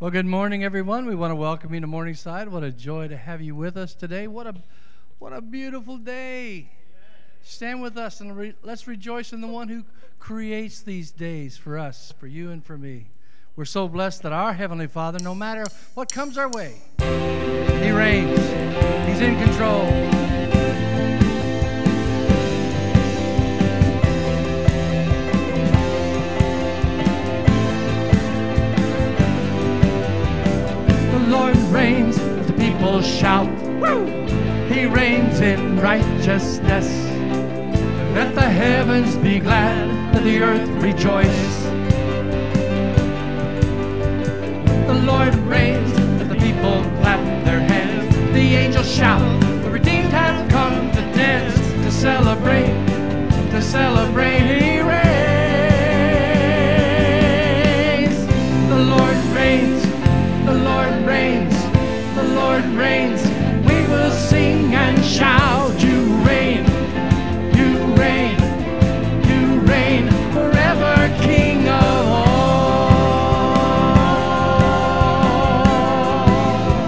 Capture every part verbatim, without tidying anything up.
Well, good morning, everyone. We want to welcome you to Morningside. What a joy to have you with us today. What a, what a beautiful day. Stand with us and re let's rejoice in the one who creates these days for us, for you and for me. We're so blessed that our Heavenly Father, no matter what comes our way, He reigns. He's in control. The Lord reigns, the people shout. Woo! He reigns in righteousness. Let the heavens be glad, let the earth rejoice. The Lord reigns, let the people clap their hands. The angels shout, the redeemed have come to dance, to celebrate, to celebrate. He reigns. The Lord reigns, the Lord reigns, the Lord reigns. We will sing and shout, you reign, you reign, you reign forever, King of all.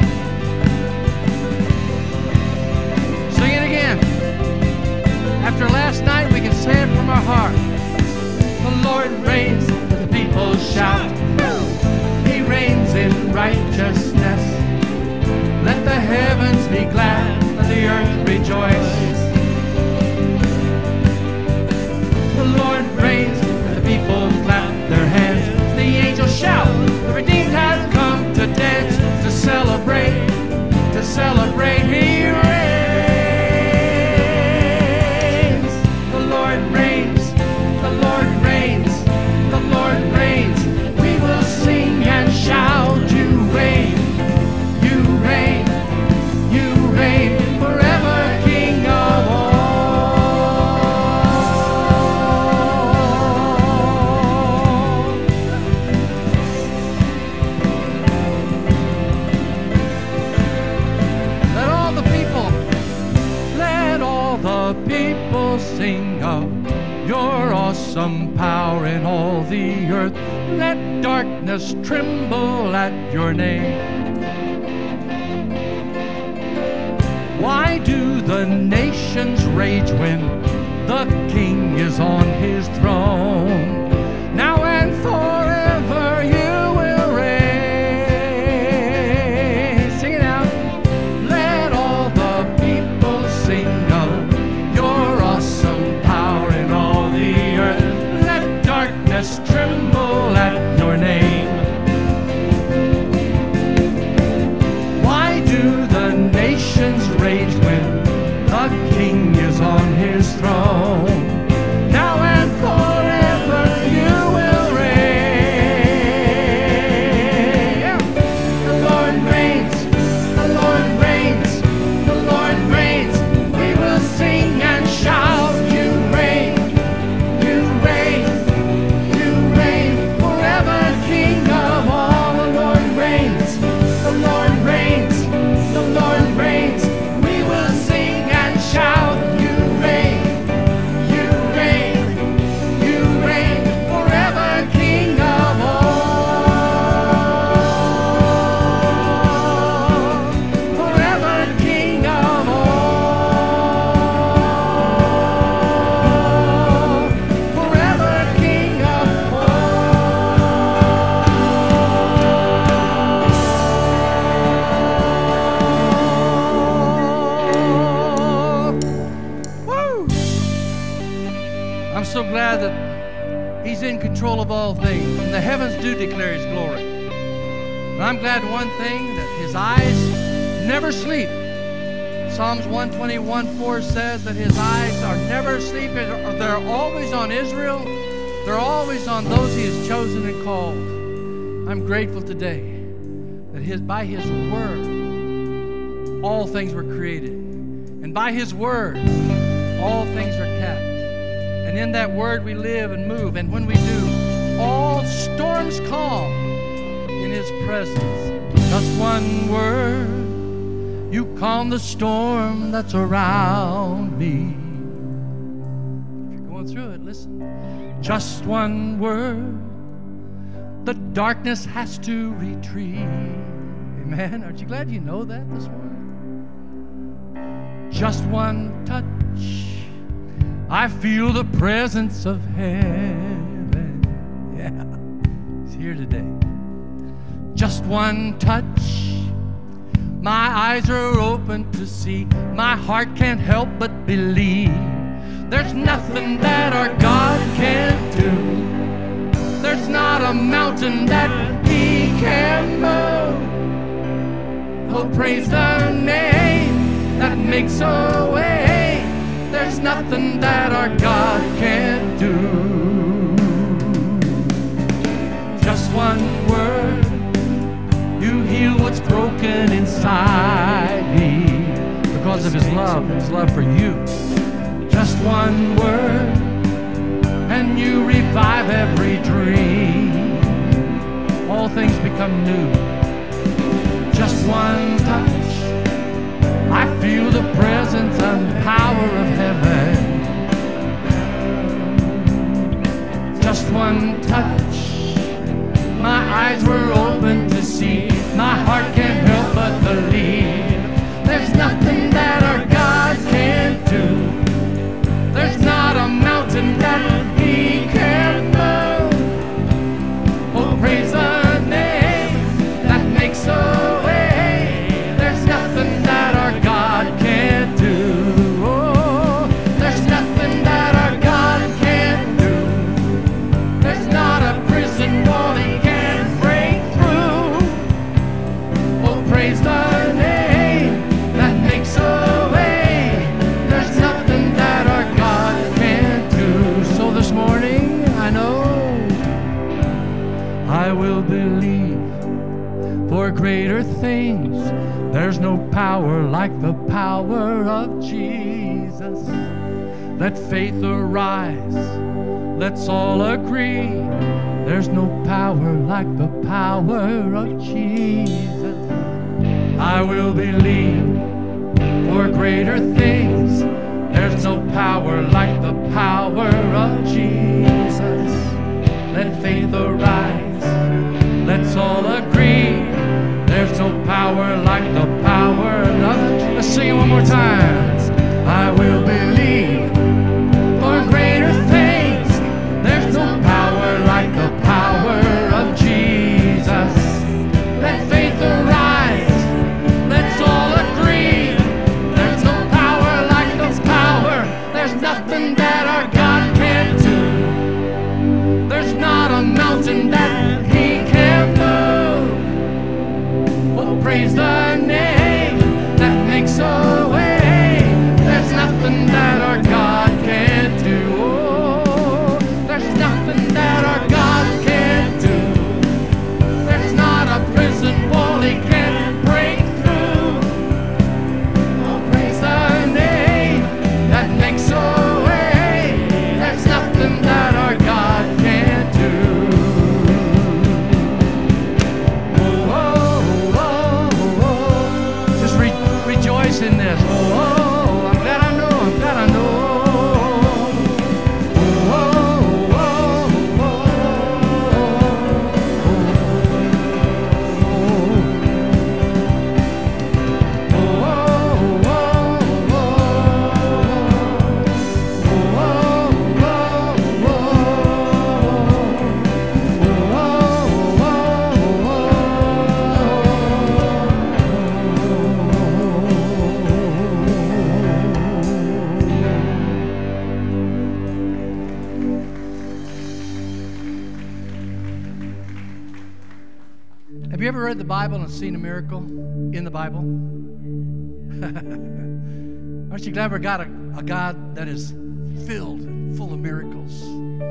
Sing it again. After last night, we can say it from our heart. The Lord reigns, the people shout. He reigns in righteousness. Let the heavens be glad, let the earth rejoice. The Lord reigns, let the people clap their hands. The angels shout, the redeemed have come to dance, to celebrate, to celebrate. He reigns. The Lord reigns, the Lord reigns, the Lord reigns. We will sing and shout, you reign, you reign, you reign forever, King of all. Let all the people, let all the people sing of your awesome power in all the earth. Let darkness tremble at your name. Why do the nations rage when the King is on his throne? Now and forever you will reign. Sing it out. Let all the people sing of your awesome power in all the earth. Let darkness tremble at your name. Why do the nations rage when the King is on his throne? Now and forever you will reign. The Lord reigns, the Lord reigns, the Lord reigns. We will sing and shout, you reign, you reign, you reign forever, King of all. The Lord reigns, the Lord reigns, the Lord reigns. We will sing and shout, you reign, you reign, you reign forever, King of all. Forever, King of all. Forever, King of all. Woo! I'm so glad that He's in control of all things, and the heavens do declare His glory. And I'm glad one thing, that His eyes never sleep. Psalms one twenty-one four says that His eyes are never asleep. They're always on Israel. They're always on those He has chosen and called. I'm grateful today that his, by His word, all things were created. And by His word, all things are kept. And in that word we live and move. And when we do, all storms calm in His presence. Just one word, you calm the storm that's around me. If you're going through it, listen. Just one word, the darkness has to retreat. Amen. Aren't you glad you know that this morning? Just one touch, I feel the presence of heaven. Yeah, He's here today. Just one touch, my eyes are open to see. My heart can't help but believe. There's nothing that our God can't do. There's not a mountain that He can move. Oh, praise the name that makes a way. There's nothing that our God can't do. Just one word, you heal what's broken inside me because of His love, His love for you. Just one word, and you revive every dream. All things become new. Just one touch, I feel the presence and power of heaven. Just one touch, my eyes were open to see. My heart can't help but believe. There's nothing that our God can't do. There's not a mountain that He can't move. Oh, praise the name that makes a way. There's nothing that our God can't do. Oh, there's nothing that our God can't do. There's not a prison wall He can't break through. Oh, praise the name that makes a way. There's nothing that our God can't do. So this morning I know I will believe for greater things. There's no power like the power of Jesus. Let faith arise, let's all agree. There's no power like the power of Jesus. I will believe for greater things. There's no power like the power of Jesus. Let faith arise, let's all agree. There's no power like the power of Jesus. Let's sing it one more time. I will believe for greater things. There's no power like the power of Jesus. Let faith arise, let's all agree. There's no power like the power. There's nothing that our God can't do. There's not a mountain that He can't move. Oh, praise the name that makes a way. There's nothing that our God can't do. Oh, there's nothing that our God can't do. There's not a prison wall He can't break through. Oh, praise the name that makes a way. There's nothing that our God can't do. Oh, oh, oh, oh. Just re rejoice in this. Oh, oh, I'm glad I know, I'm glad I know. Oh, oh, oh, oh, Have you ever read the Bible and seen a miracle in the Bible? Aren't you glad we got a, a God that is filled and full of miracles?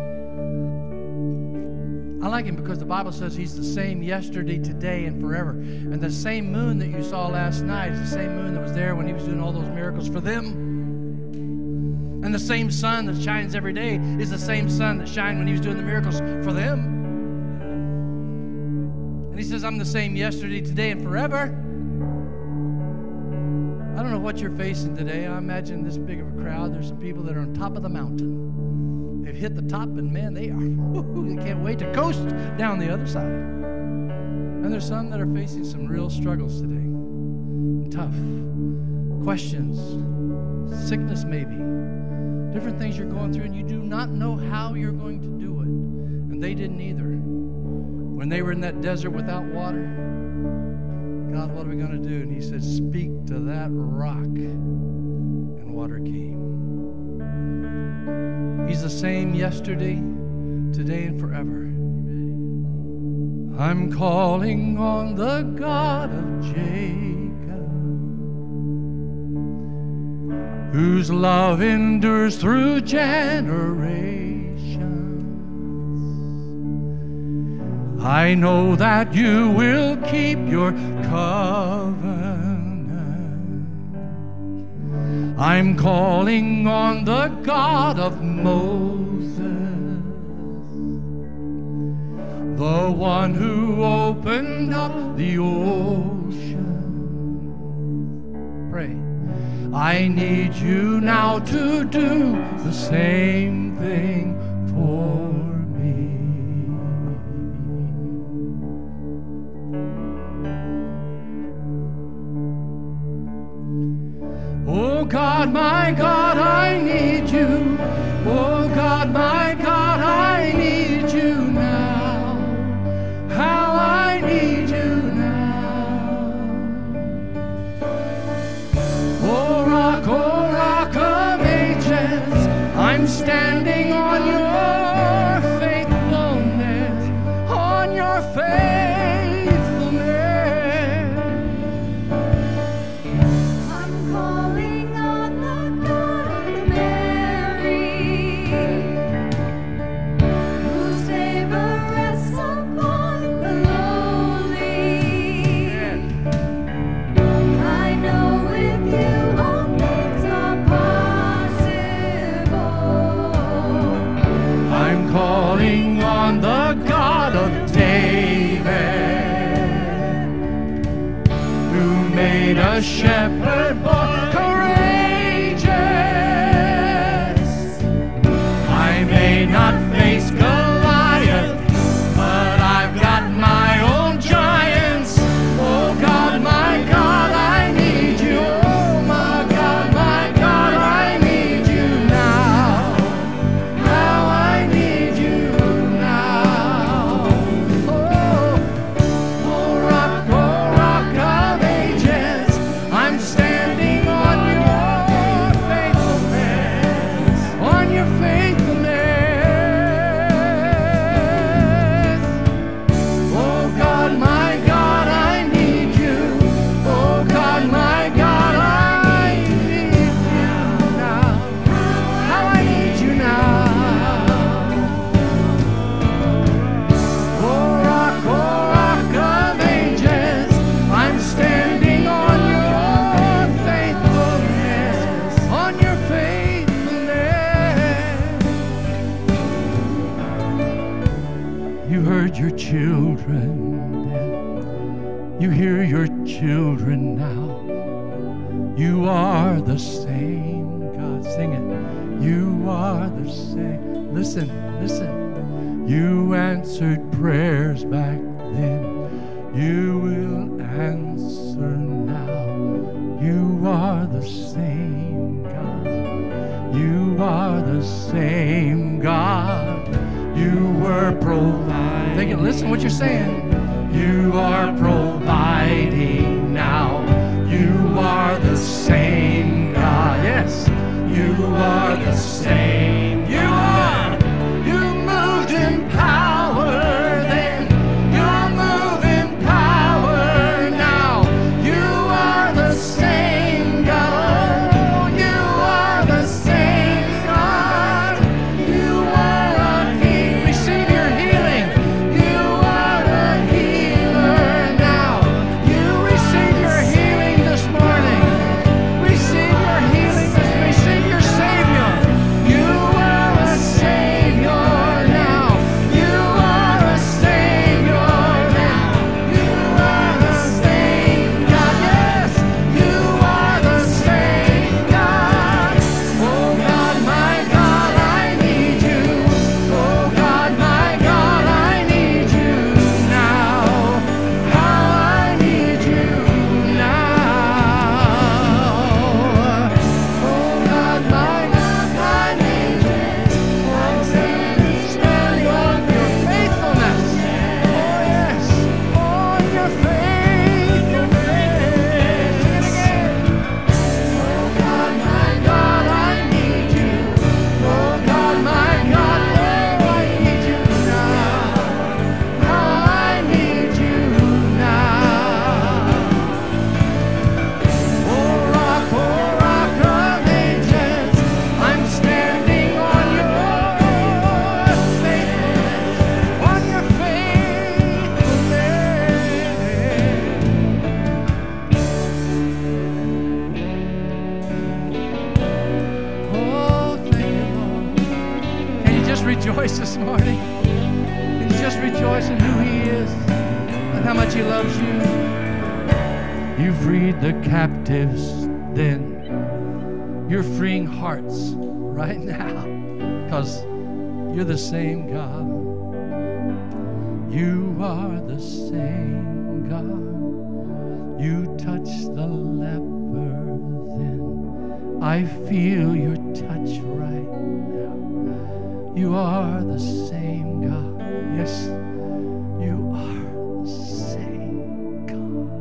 I like Him because the Bible says He's the same yesterday, today, and forever. And the same moon that you saw last night is the same moon that was there when He was doing all those miracles for them. And the same sun that shines every day is the same sun that shined when He was doing the miracles for them. And He says, I'm the same yesterday, today, and forever. I don't know what you're facing today. I imagine this big of a crowd. There's some people that are on top of the mountain. have hit the top, and man, they are, they can't wait to coast down the other side. And there's some that are facing some real struggles today. Tough questions, sickness maybe, different things you're going through, and you do not know how you're going to do it. And they didn't either. When they were in that desert without water, God, what are we going to do? And he said, speak to that rock, and water came. He's the same yesterday, today, and forever. I'm calling on the God of Jacob, whose love endures through generations. I know that you will keep your covenant. I'm calling on the God of Moses, the one who opened up the ocean. Pray. I need you now to do the same thing for me. Oh God, my God, I need you. Oh God, my God, I need you now. How I need you now. Oh rock, oh rock of ages, I'm standing on your faithfulness, on your faithfulness. I'm calling on the God of Mary, whose favor rests upon the lowly. I know with you all things are possible. I'm calling on the God of David, who made a shepherd boy courageous. I may not face Goliath, but I've got my own giants. Oh God, my God, I need you. Oh my God, my God, I need you now. How I need you now. Oh, oh rock, oh rock of ages, I'm standing on your faithfulness, on your faithfulness. Oh God, my God, I need you. Oh God, my God, I need you now. How I need you now. Oh rock, oh rock of ages, I'm standing on your faithfulness, on your faithfulness. You heard your children then. You hear your children now. You are the same God. Sing it. You are the same. Listen, listen. You answered prayers back then. You will answer now. You are the same God. You are the same God. You were providing. Take it, listen what you're saying. You are providing now. You are the same God. Yes, you are the same. You are. You moved in power then. You move in power now. You are the same God. Oh, you are the same God. You are a healer. Receive your healing. You are a healer now. You receive And just rejoice in who He is and how much He loves you. You freed the captives then. You're freeing hearts right now because you're the same God. You are the same God. You touched the leper then. I feel your touch right now. You are the same God. Yes, you are the same God.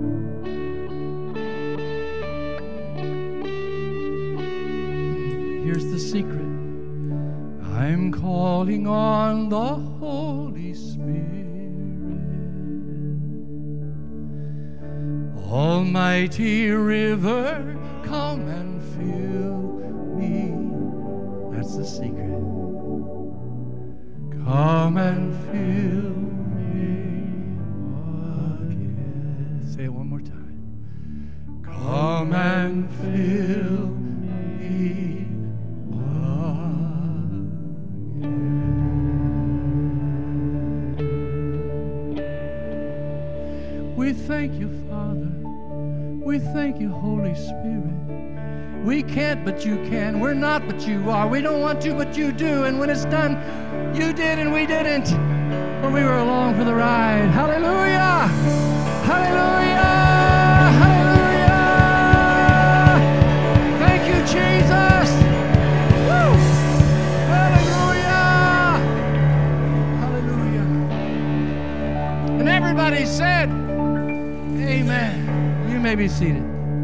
Here's the secret. I'm calling on the Holy Spirit. Almighty river, come and fill me. That's the secret. Come and fill me again. Say it one more time. Come and fill me again. We thank you, Father. We thank you, Holy Spirit. We can't, but you can. We're not, but you are. We don't want to, but you do. And when it's done, you did and we didn't. For we were along for the ride. Hallelujah! Hallelujah! Hallelujah! Thank you, Jesus! Woo! Hallelujah! Hallelujah! And everybody said, amen. You may be seated.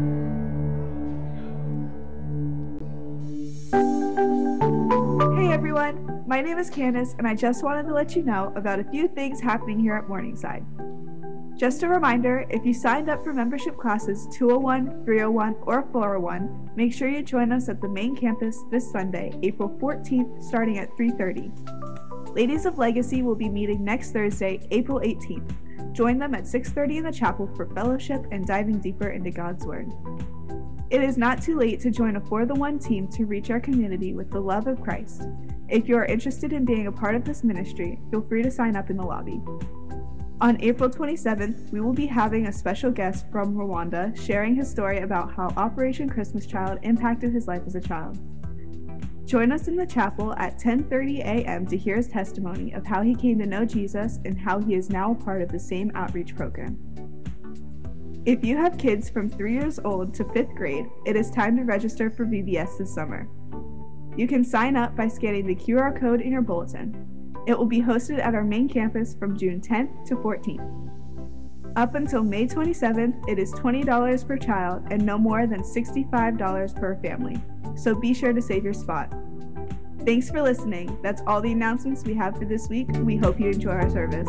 Hey everyone, my name is Candace and I just wanted to let you know about a few things happening here at Morningside. Just a reminder, if you signed up for membership classes two oh one, three oh one, or four oh one, make sure you join us at the main campus this Sunday, April fourteenth, starting at three thirty. Ladies of Legacy will be meeting next Thursday, April eighteenth. Join them at six thirty in the chapel for fellowship and diving deeper into God's Word. It is not too late to join a For the One team to reach our community with the love of Christ. If you are interested in being a part of this ministry, feel free to sign up in the lobby. On April twenty-seventh, we will be having a special guest from Rwanda sharing his story about how Operation Christmas Child impacted his life as a child. Join us in the chapel at ten thirty a m to hear his testimony of how he came to know Jesus and how he is now a part of the same outreach program. If you have kids from three years old to fifth grade, it is time to register for V B S this summer. You can sign up by scanning the Q R code in your bulletin. It will be hosted at our main campus from June tenth to fourteenth. Up until May twenty-seventh, it is twenty dollars per child and no more than sixty-five dollars per family. So be sure to save your spot. Thanks for listening. That's all the announcements we have for this week. We hope you enjoy our service.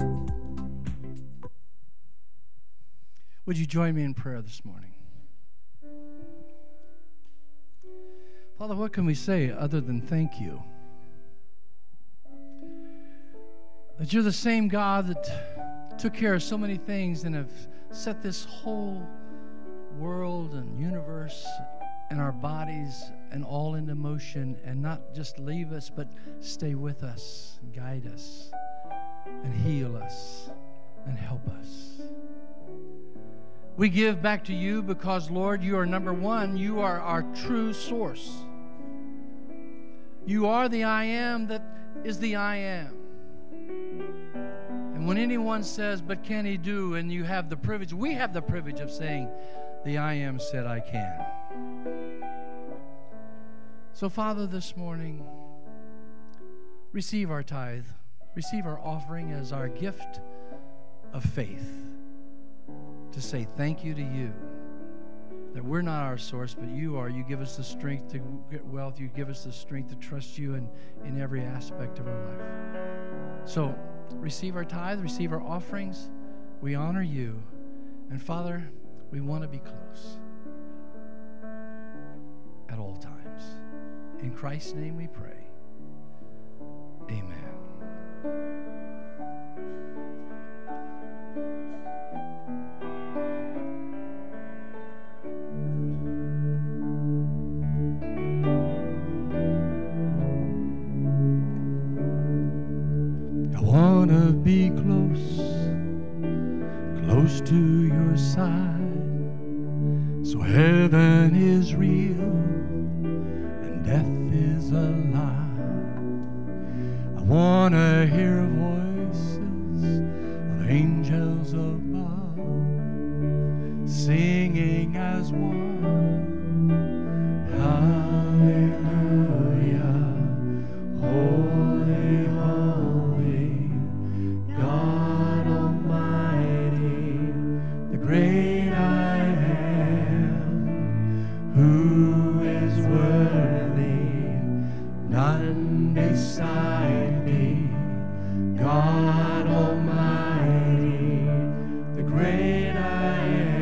Would you join me in prayer this morning? Father, what can we say other than thank you? That you're the same God that took care of so many things and have set this whole world and universe and our bodies and all into motion, and not just leave us, but stay with us and guide us and heal us and help us. We give back to you because, Lord, you are number one. You are our true source. You are the I am that is the I am. And when anyone says, but can he do, and you have the privilege, we have the privilege of saying, the I am said I can. So, Father, this morning, receive our tithe, receive our offering as our gift of faith to say thank you to you, that we're not our source, but you are. You give us the strength to get wealth. You give us the strength to trust you in, in every aspect of our life. So, receive our tithe, receive our offerings. We honor you. And, Father, we want to be close at all times. In Christ's name we pray. Amen. I want to be close, close to your side. So heaven is real and death is a lie. I want to hear voices of angels above, singing as one. Hallelujah, holy, holy, God Almighty, the great I am, who is worthy, none beside thee, God Almighty, the great I am.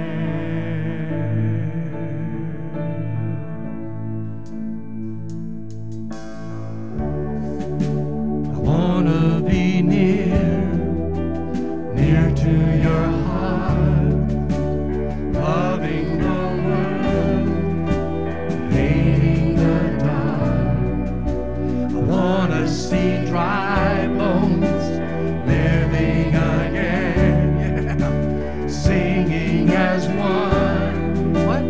I want to be near, near to your heart, loving the world, hating the dark. I want to see dry bones living again, yeah. Singing as one. What?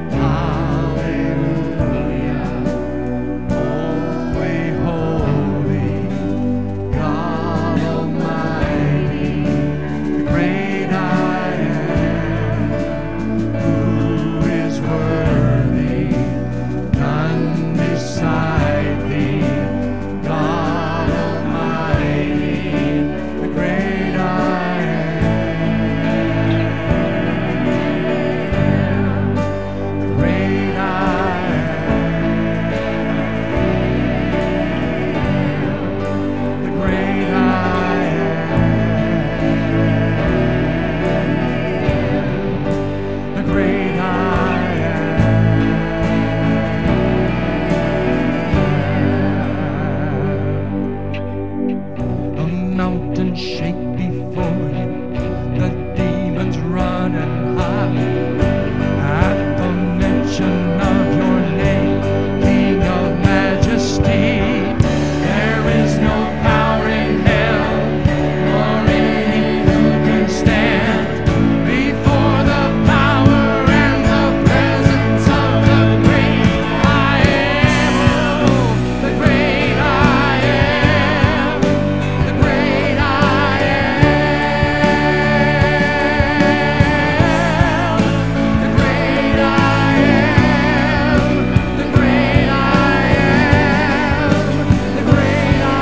Hallelujah, holy, holy, God Almighty, the great I am, who is worthy, none beside thee, God Almighty, the great I am, the great I am, the great I am, the great I am. The mountains shake before you, the demons run and hide. At the mention of your name, King of majesty, there is no power in hell or any who can stand before the power and the presence of the great I am. Oh, the great I am, the great I am, the great I am, the great I am, the great I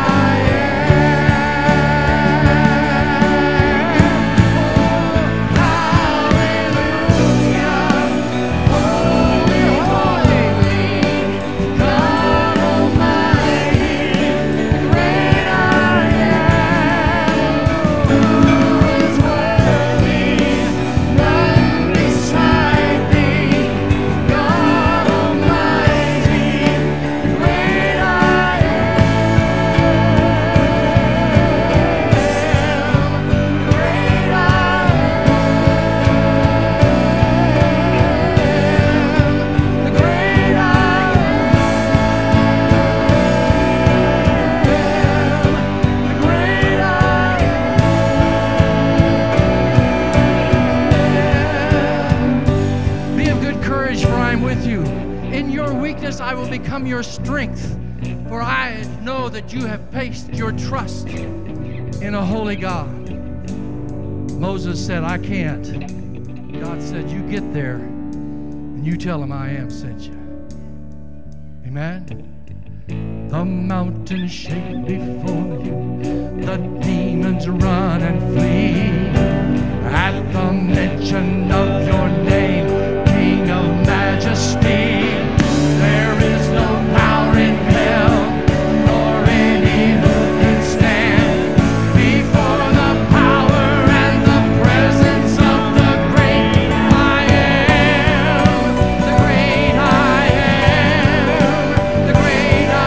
Be of good courage, for I am with you. In your weakness I will become your strength, for I know that you have placed your trust in a holy God. Moses said, I can't. God said, you get there and you tell him I am sent you. Amen. The mountains shake before you, the demons run and flee. At the mention of your name, King of majesty, there is no power in hell nor any who can stand before the power and the presence of the great I am, the great I am, the great I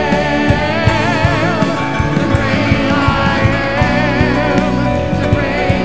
am, the great I am, the great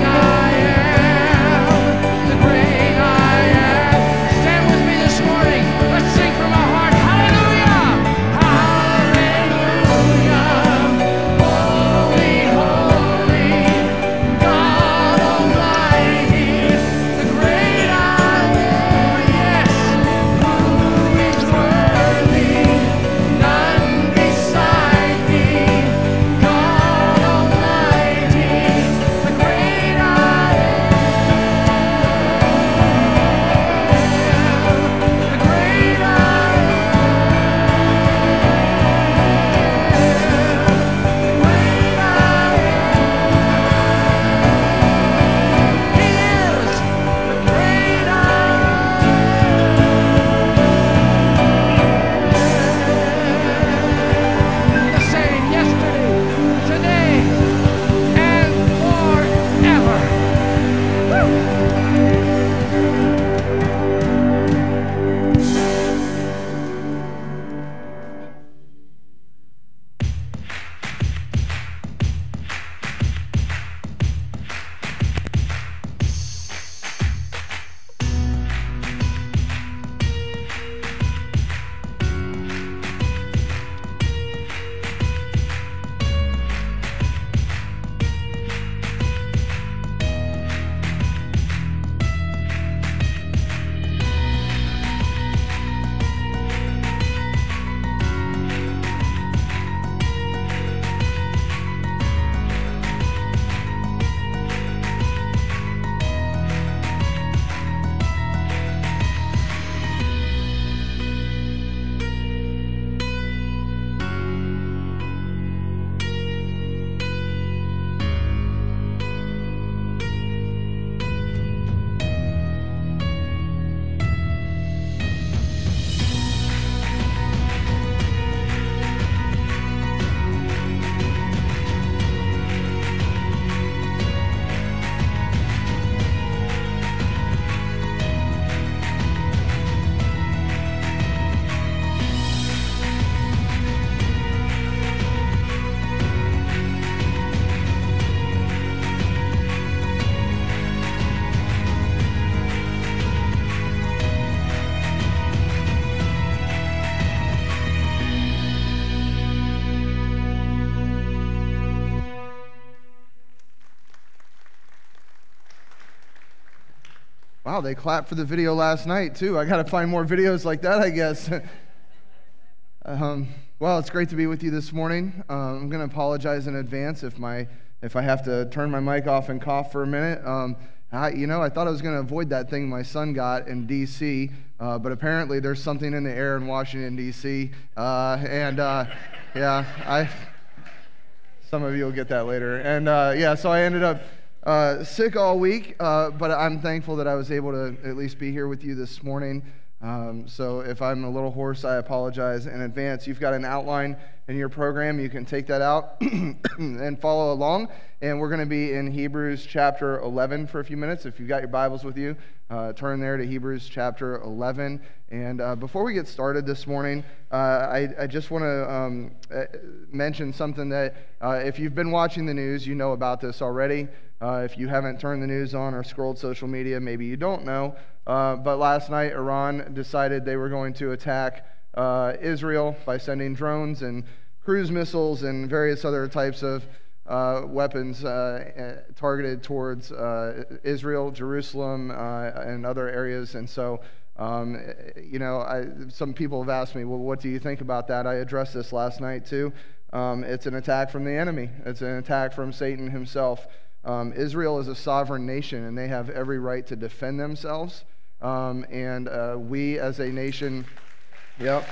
Wow, they clapped for the video last night, too. I got to find more videos like that, I guess. um, well, it's great to be with you this morning. Uh, I'm going to apologize in advance if my if I have to turn my mic off and cough for a minute. Um, I, you know, I thought I was going to avoid that thing my son got in D C, uh, but apparently there's something in the air in Washington, D C, uh, and uh, yeah, I. Some of you will get that later. And uh, yeah, so I ended up uh, sick all week, uh, but I'm thankful that I was able to at least be here with you this morning. Um, so if I'm a little hoarse, I apologize in advance. You've got an outline in your program. You can take that out and follow along. And we're going to be in Hebrews chapter eleven for a few minutes. If you've got your Bibles with you, uh, turn there to Hebrews chapter eleven. And uh, before we get started this morning, uh, I, I just want to um, mention something that uh, if you've been watching the news, you know about this already. Uh, if you haven't turned the news on or scrolled social media, maybe you don't know. Uh, but last night, Iran decided they were going to attack uh, Israel by sending drones and cruise missiles and various other types of uh, weapons uh, targeted towards uh, Israel, Jerusalem, uh, and other areas. And so, um, you know, I, some people have asked me, well, what do you think about that? I addressed this last night, too. Um, it's an attack from the enemy. It's an attack from Satan himself. Um, Israel is a sovereign nation, and they have every right to defend themselves. Um, and uh, we as a nation, yep.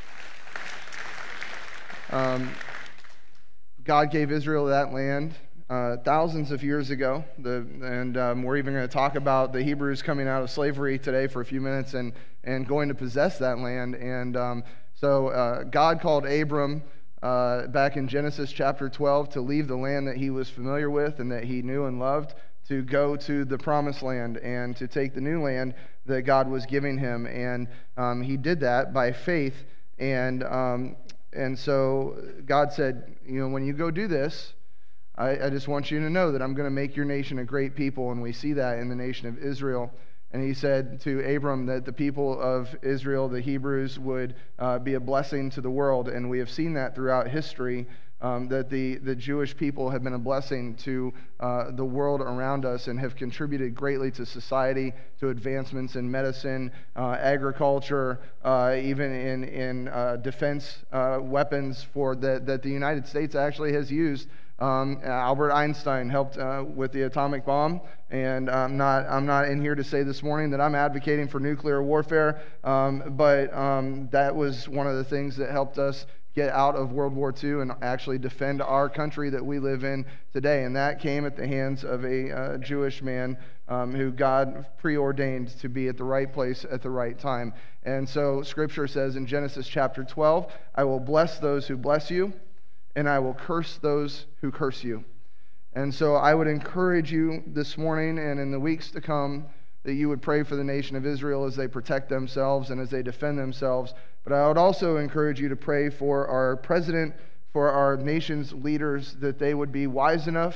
Um, God gave Israel that land uh, thousands of years ago. The, and um, we're even going to talk about the Hebrews coming out of slavery today for a few minutes and, and going to possess that land. And um, so uh, God called Abram uh, back in Genesis chapter twelve to leave the land that he was familiar with and that he knew and loved, to go to the promised land and to take the new land that God was giving him. And um, he did that by faith. And um, and so God said, you know, when you go do this, I, I just want you to know that I'm going to make your nation a great people. And we see that in the nation of Israel. And he said to Abram that the people of Israel, the Hebrews, would uh, be a blessing to the world. And we have seen that throughout history. Um, that the, the Jewish people have been a blessing to uh, the world around us and have contributed greatly to society, to advancements in medicine, uh, agriculture, uh, even in, in uh, defense uh, weapons for the, that the United States actually has used. Um, Albert Einstein helped uh, with the atomic bomb, and I'm not, I'm not in here to say this morning that I'm advocating for nuclear warfare, um, but um, that was one of the things that helped us get out of World War Two and actually defend our country that we live in today. And that came at the hands of a uh, Jewish man um, who God preordained to be at the right place at the right time. And so Scripture says in Genesis chapter twelve, I will bless those who bless you, and I will curse those who curse you. And so I would encourage you this morning and in the weeks to come that you would pray for the nation of Israel as they protect themselves and as they defend themselves. But I would also encourage you to pray for our president, for our nation's leaders, that they would be wise enough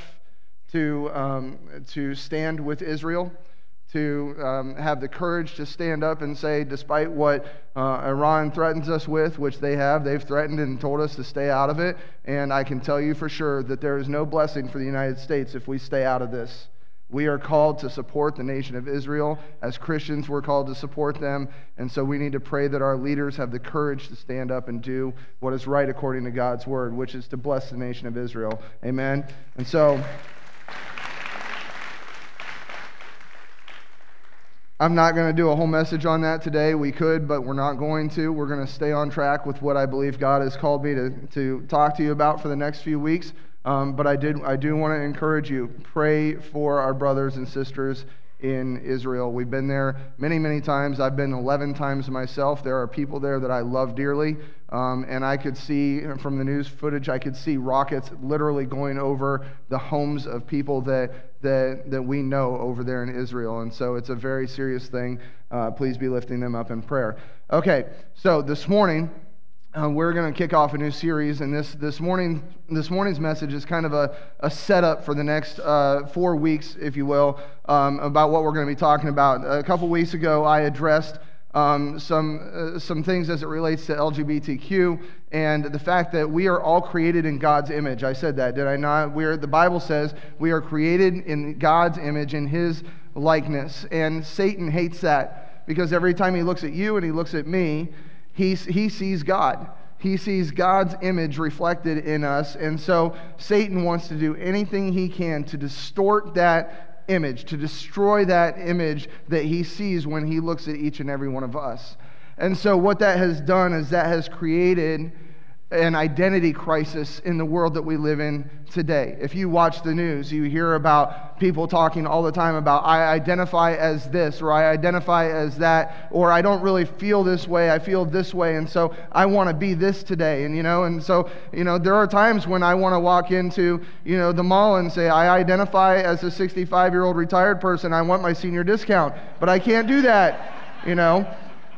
to, um, to stand with Israel, to um, have the courage to stand up and say, despite what uh, Iran threatens us with, which they have, they've threatened and told us to stay out of it. And I can tell you for sure that there is no blessing for the United States if we stay out of this. We are called to support the nation of Israel. As Christians, we're called to support them. And so we need to pray that our leaders have the courage to stand up and do what is right according to God's word, which is to bless the nation of Israel. Amen. And so I'm not going to do a whole message on that today. We could, but we're not going to. We're going to stay on track with what I believe God has called me to, to talk to you about for the next few weeks. Um, but I did. I do want to encourage you, pray for our brothers and sisters in Israel. We've been there many, many times. I've been eleven times myself. There are people there that I love dearly. Um, and I could see from the news footage, I could see rockets literally going over the homes of people that, that, that we know over there in Israel. And so it's a very serious thing. Uh, please be lifting them up in prayer. Okay, so this morning, Uh, we're going to kick off a new series, and this this morning this morning's message is kind of a, a setup for the next uh, four weeks, if you will, um, about what we're going to be talking about. A couple weeks ago, I addressed um, some, uh, some things as it relates to L G B T Q and the fact that we are all created in God's image. I said that, did I not? We are, the Bible says we are created in God's image, in His likeness. And Satan hates that because every time he looks at you and he looks at me, he, he sees God. He sees God's image reflected in us. And so Satan wants to do anything he can to distort that image, to destroy that image that he sees when he looks at each and every one of us. And so what that has done is that has created an identity crisis in the world that we live in today. If you watch the news, you hear about people talking all the time about, I identify as this, or I identify as that, or I don't really feel this way, I feel this way, and so I want to be this today. And you know, and so, you know, there are times when I want to walk into, you know, the mall and say, I identify as a sixty-five-year-old retired person, I want my senior discount, but I can't do that, you know.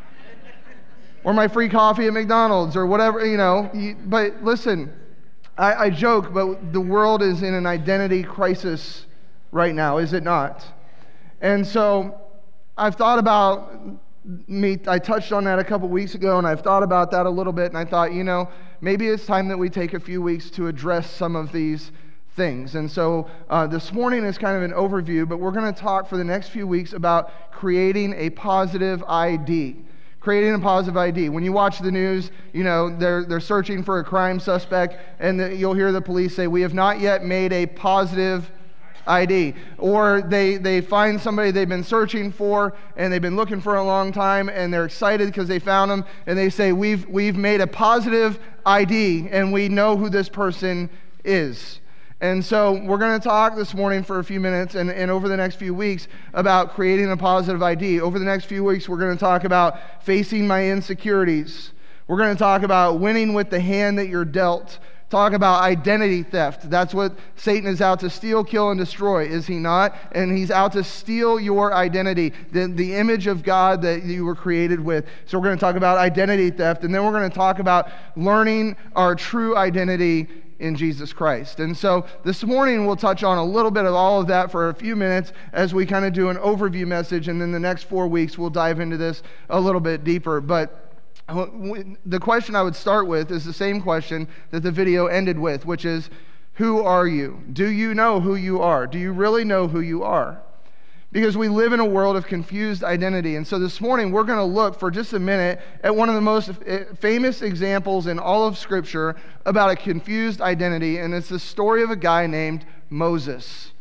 Or my free coffee at McDonald's, or whatever, you know. But listen, I, I joke, but the world is in an identity crisis right now, is it not? And so I've thought about me, I touched on that a couple weeks ago, and I've thought about that a little bit, and I thought, you know, maybe it's time that we take a few weeks to address some of these things. And so uh, this morning is kind of an overview, but we're going to talk for the next few weeks about creating a positive I D. Creating a positive I D. When you watch the news, you know, they're, they're searching for a crime suspect, and the, you'll hear the police say, we have not yet made a positive I D. Or they, they find somebody they've been searching for, and they've been looking for a long time, and they're excited because they found them, and they say, we've, we've made a positive I D, and we know who this person is. And so we're going to talk this morning for a few minutes and, and over the next few weeks about creating a positive I D. Over the next few weeks, we're going to talk about facing my insecurities. We're going to talk about winning with the hand that you're dealt. Talk about identity theft. That's what Satan is out to steal, kill, and destroy, is he not? And he's out to steal your identity, the, the image of God that you were created with. So we're going to talk about identity theft, and then we're going to talk about learning our true identity in Jesus Christ. And so this morning we'll touch on a little bit of all of that for a few minutes as we kind of do an overview message, and then the next four weeks we'll dive into this a little bit deeper. But the question I would start with is the same question that the video ended with, which is, who are you? Do you know who you are? Do you really know who you are? Because we live in a world of confused identity. And so this morning, we're going to look for just a minute at one of the most famous examples in all of Scripture about a confused identity, and it's the story of a guy named Moses.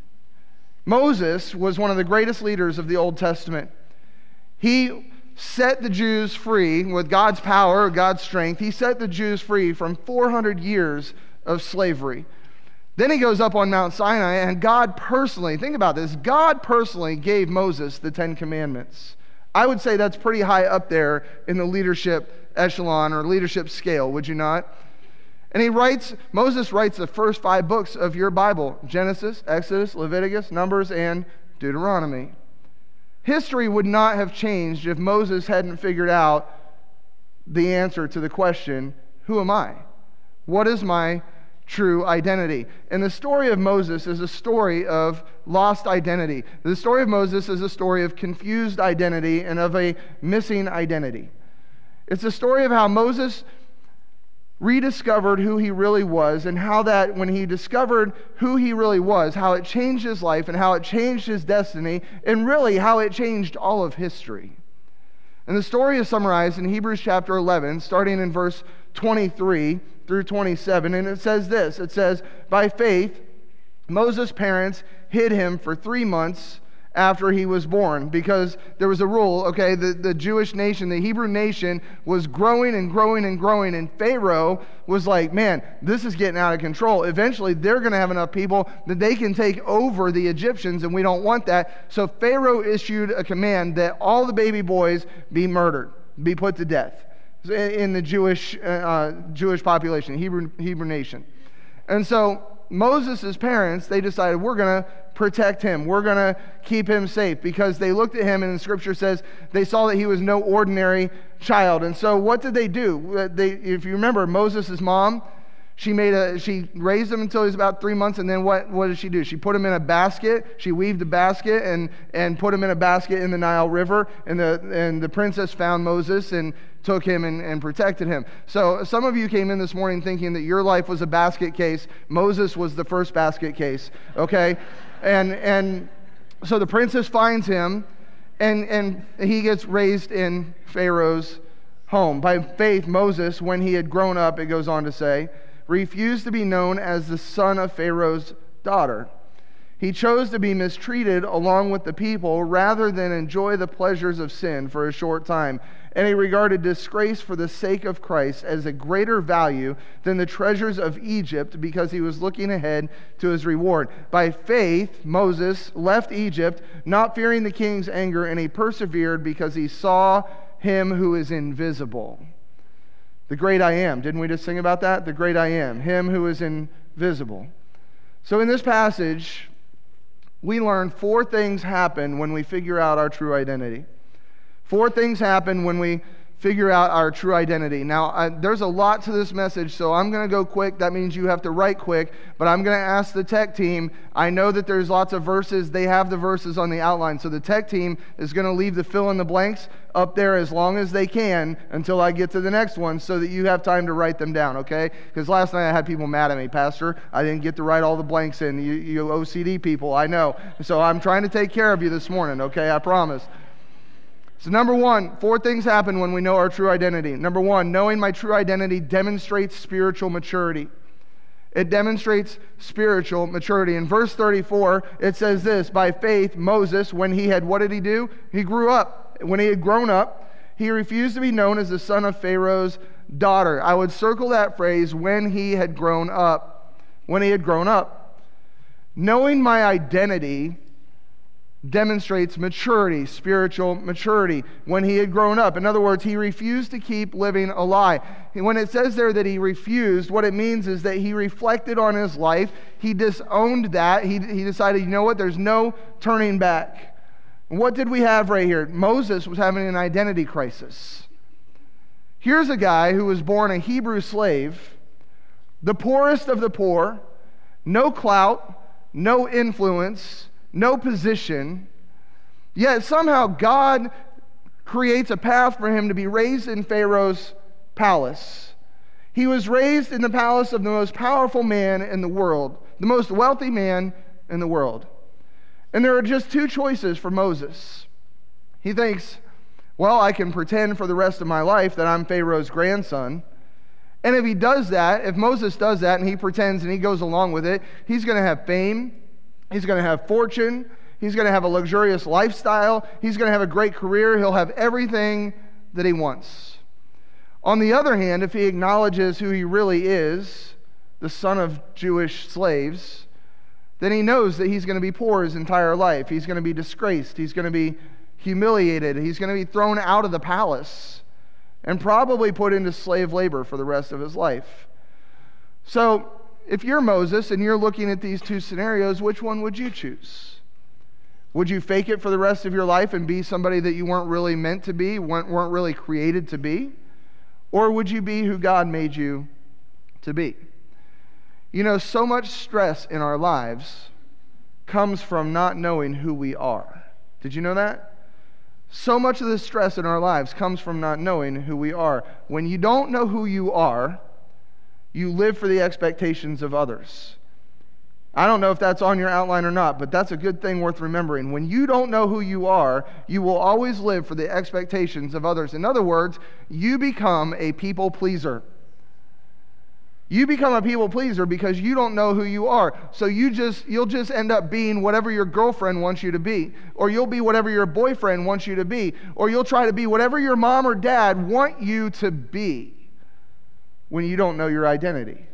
Moses was one of the greatest leaders of the Old Testament. He set the Jews free with God's power, God's strength. He set the Jews free from four hundred years of slavery. Then he goes up on Mount Sinai, and God personally, think about this, God personally gave Moses the Ten Commandments. I would say that's pretty high up there in the leadership echelon or leadership scale, would you not? And he writes, Moses writes the first five books of your Bible, Genesis, Exodus, Leviticus, Numbers, and Deuteronomy. History would not have changed if Moses hadn't figured out the answer to the question, who am I? What is my true identity? And the story of Moses is a story of lost identity. The story of Moses is a story of confused identity and of a missing identity. It's a story of how Moses rediscovered who he really was, and how that when he discovered who he really was, how it changed his life and how it changed his destiny, and really how it changed all of history. And the story is summarized in Hebrews chapter eleven, starting in verse twenty-three through twenty-seven, and it says this, it says, by faith, Moses' parents hid him for three months after he was born, because there was a rule, okay, the, the Jewish nation, the Hebrew nation was growing and growing and growing, and Pharaoh was like, man, this is getting out of control. Eventually, they're going to have enough people that they can take over the Egyptians, and we don't want that. So Pharaoh issued a command that all the baby boys be murdered, be put to death in the Jewish uh, Jewish population, Hebrew Hebrew nation. And so Moses' parents, they decided, we're going to protect him. We're going to keep him safe, because they looked at him, and the Scripture says they saw that he was no ordinary child. And so what did they do? They, if you remember, Moses' mom, She made a. She raised him until he was about three months, and then what? What did she do? She put him in a basket. She weaved a basket and and put him in a basket in the Nile River. And the and the princess found Moses and took him and, and protected him. So some of you came in this morning thinking that your life was a basket case. Moses was the first basket case. Okay, and and so the princess finds him, and and he gets raised in Pharaoh's home. By faith, Moses, when he had grown up, it goes on to say, refused to be known as the son of Pharaoh's daughter. He chose to be mistreated along with the people rather than enjoy the pleasures of sin for a short time. And he regarded disgrace for the sake of Christ as a greater value than the treasures of Egypt, because he was looking ahead to his reward. By faith, Moses left Egypt, not fearing the king's anger, and he persevered because he saw him who is invisible. The great I am. Didn't we just sing about that? The great I am. Him who is invisible. So in this passage, we learn four things happen when we figure out our true identity. Four things happen when we figure out our true identity. Now, I, there's a lot to this message, so I'm going to go quick. That means you have to write quick, but I'm going to ask the tech team. I know that there's lots of verses. They have the verses on the outline, so the tech team is going to leave the fill in the blanks up there as long as they can until I get to the next one, so that you have time to write them down, okay? Because last night I had people mad at me, Pastor. I didn't get to write all the blanks in. You, you O C D people, I know. So I'm trying to take care of you this morning, okay? I promise. So number one, four things happen when we know our true identity. Number one, knowing my true identity demonstrates spiritual maturity. It demonstrates spiritual maturity. In verse thirty-four, it says this, by faith, Moses, when he had, what did he do? He grew up. When he had grown up, he refused to be known as the son of Pharaoh's daughter. I would circle that phrase, when he had grown up. When he had grown up. Knowing my identity demonstrates maturity, spiritual maturity, when he had grown up. In other words, he refused to keep living a lie. When it says there that he refused, what it means is that he reflected on his life. He disowned that. He, he decided, you know what, there's no turning back. What did we have right here? Moses was having an identity crisis. Here's a guy who was born a Hebrew slave, the poorest of the poor, no clout, no influence, no position, yet somehow God creates a path for him to be raised in Pharaoh's palace. He was raised in the palace of the most powerful man in the world, the most wealthy man in the world. And there are just two choices for Moses. He thinks, well, I can pretend for the rest of my life that I'm Pharaoh's grandson. And if he does that, if Moses does that and he pretends and he goes along with it, he's going to have fame. He's going to have fortune. He's going to have a luxurious lifestyle. He's going to have a great career. He'll have everything that he wants. On the other hand, if he acknowledges who he really is, the son of Jewish slaves, then he knows that he's going to be poor his entire life. He's going to be disgraced. He's going to be humiliated. He's going to be thrown out of the palace and probably put into slave labor for the rest of his life. So, if you're Moses and you're looking at these two scenarios, which one would you choose? Would you fake it for the rest of your life and be somebody that you weren't really meant to be, weren't, weren't really created to be? Or would you be who God made you to be? You know, so much stress in our lives comes from not knowing who we are. Did you know that? So much of the stress in our lives comes from not knowing who we are. When you don't know who you are, you live for the expectations of others. I don't know if that's on your outline or not, but that's a good thing worth remembering. When you don't know who you are, you will always live for the expectations of others. In other words, you become a people pleaser. You become a people pleaser because you don't know who you are. So you just, you'll just end up being whatever your girlfriend wants you to be, or you'll be whatever your boyfriend wants you to be, or you'll try to be whatever your mom or dad want you to be when you don't know your identity.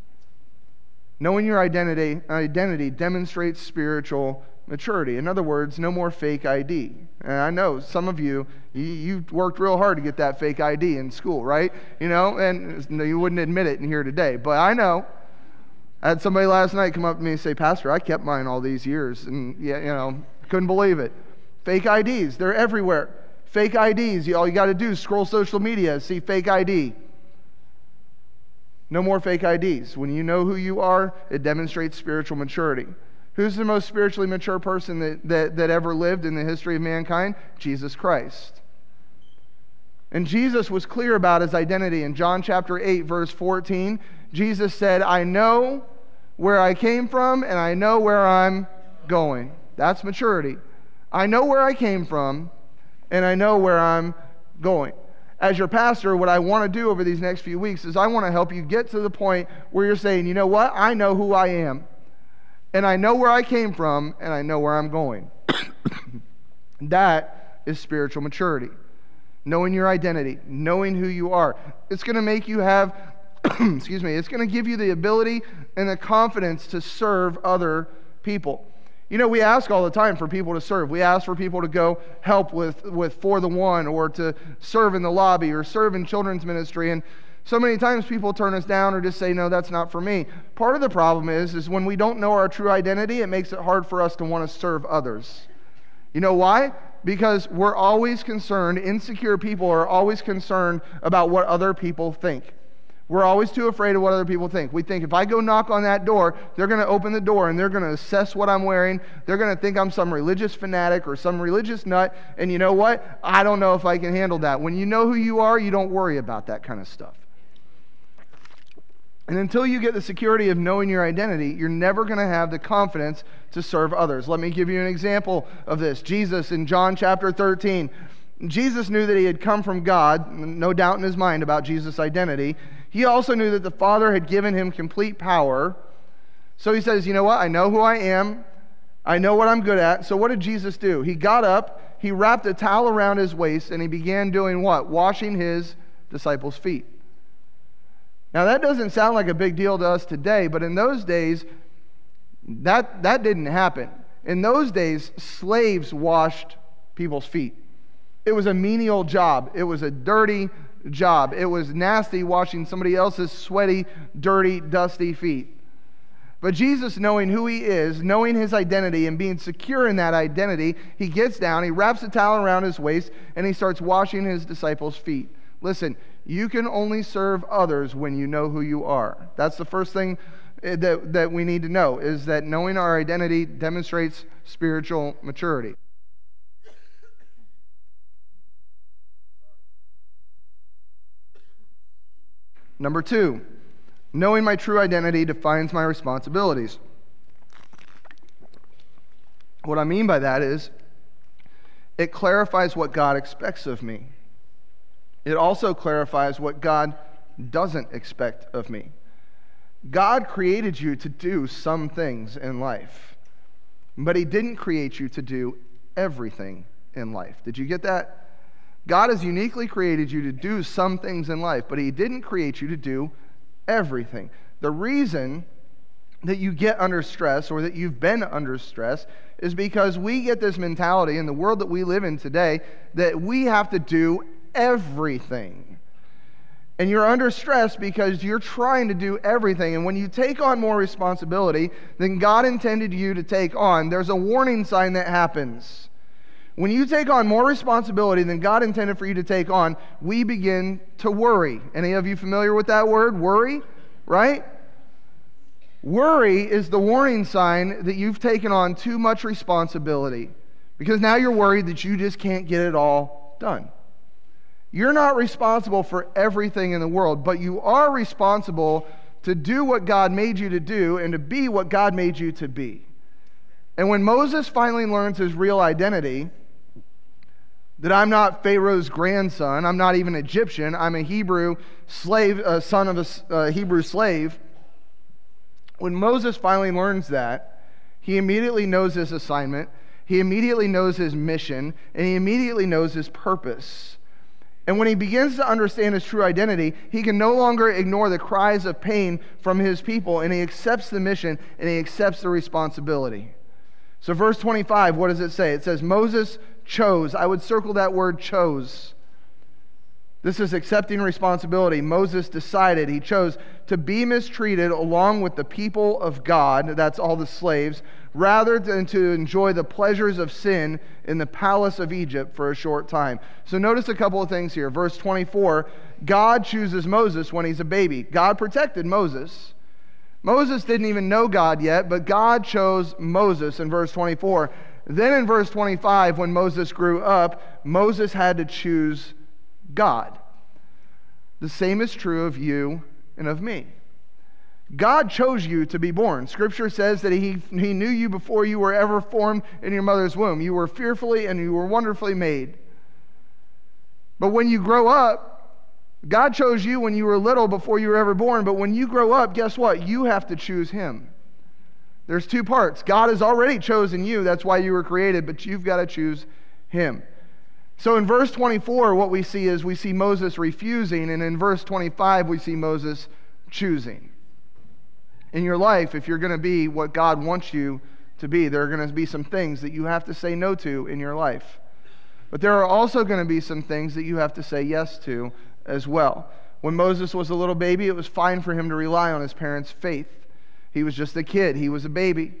Knowing your identity, identity demonstrates spiritual maturity. In other words, no more fake I D. And I know some of you, you, you worked real hard to get that fake I D in school, right? You know, and you wouldn't admit it in here today. But I know. I had somebody last night come up to me and say, Pastor, I kept mine all these years. And, yeah, you know, couldn't believe it. Fake I Ds, they're everywhere. Fake I Ds, all you got to do is scroll social media, see fake I D. No more fake I Ds. When you know who you are, it demonstrates spiritual maturity. Who's the most spiritually mature person that, that, that ever lived in the history of mankind? Jesus Christ. And Jesus was clear about his identity. In John chapter eight, verse fourteen, Jesus said, I know where I came from and I know where I'm going. That's maturity. I know where I came from and I know where I'm going. As your pastor, what I want to do over these next few weeks is I want to help you get to the point where you're saying, you know what? I know who I am. And I know where I came from, and I know where I'm going. That is spiritual maturity. Knowing your identity, knowing who you are. It's going to make you have, excuse me, it's going to give you the ability and the confidence to serve other people. You know, we ask all the time for people to serve. We ask for people to go help with, with For the One, or to serve in the lobby, or serve in children's ministry. And so many times people turn us down or just say, no, that's not for me. Part of the problem is, is when we don't know our true identity, it makes it hard for us to want to serve others. You know why? Because we're always concerned, insecure people are always concerned about what other people think. We're always too afraid of what other people think. We think if I go knock on that door, they're going to open the door and they're going to assess what I'm wearing. They're going to think I'm some religious fanatic or some religious nut. And you know what? I don't know if I can handle that. When you know who you are, you don't worry about that kind of stuff. And until you get the security of knowing your identity, you're never going to have the confidence to serve others. Let me give you an example of this. Jesus in John chapter thirteen. Jesus knew that he had come from God, no doubt in his mind about Jesus' identity. He also knew that the Father had given him complete power. So he says, you know what? I know who I am. I know what I'm good at. So what did Jesus do? He got up, he wrapped a towel around his waist, and he began doing what? Washing his disciples' feet. Now that doesn't sound like a big deal to us today, but in those days, that, that didn't happen. In those days, slaves washed people's feet. It was a menial job. It was a dirty job. It was nasty washing somebody else's sweaty, dirty, dusty feet. But Jesus, knowing who he is, knowing his identity and being secure in that identity, he gets down, he wraps a towel around his waist, and he starts washing his disciples' feet. Listen, you can only serve others when you know who you are. That's the first thing that, that we need to know, is that knowing our identity demonstrates spiritual maturity. Number two, knowing my true identity defines my responsibilities. What I mean by that is, it clarifies what God expects of me. It also clarifies what God doesn't expect of me. God created you to do some things in life, but he didn't create you to do everything in life. Did you get that? God has uniquely created you to do some things in life, but he didn't create you to do everything. The reason that you get under stress, or that you've been under stress, is because we get this mentality in the world that we live in today that we have to do everything. And you're under stress because you're trying to do everything. And when you take on more responsibility than God intended you to take on, there's a warning sign that happens. When you take on more responsibility than God intended for you to take on, we begin to worry. Any of you familiar with that word, worry? Right? Worry is the warning sign that you've taken on too much responsibility, because now you're worried that you just can't get it all done. You're not responsible for everything in the world, but you are responsible to do what God made you to do and to be what God made you to be. And when Moses finally learns his real identity, that I'm not Pharaoh's grandson, I'm not even Egyptian, I'm a Hebrew slave, a son of a uh, Hebrew slave. When Moses finally learns that, he immediately knows his assignment, he immediately knows his mission, and he immediately knows his purpose. And when he begins to understand his true identity, he can no longer ignore the cries of pain from his people, and he accepts the mission and he accepts the responsibility. So verse twenty-five, what does it say? It says, Moses chose. I would circle that word chose. This is accepting responsibility. Moses decided, he chose to be mistreated along with the people of God, that's all the slaves, rather than to enjoy the pleasures of sin in the palace of Egypt for a short time. So notice a couple of things here. Verse twenty-four, God chooses Moses when he's a baby. God protected Moses. Moses didn't even know God yet, but God chose Moses in verse twenty-four. Then in verse twenty-five, when Moses grew up, Moses had to choose God. The same is true of you and of me. God chose you to be born. Scripture says that he, he knew you before you were ever formed in your mother's womb. You were fearfully and you were wonderfully made. But when you grow up, God chose you when you were little before you were ever born. But when you grow up, guess what? You have to choose him. There's two parts. God has already chosen you. That's why you were created. But you've got to choose him. So in verse twenty-four, what we see is we see Moses refusing. And in verse twenty-five, we see Moses choosing. In your life, if you're going to be what God wants you to be, there are going to be some things that you have to say no to in your life. But there are also going to be some things that you have to say yes to as well. When Moses was a little baby, it was fine for him to rely on his parents' faith. He was just a kid. He was a baby.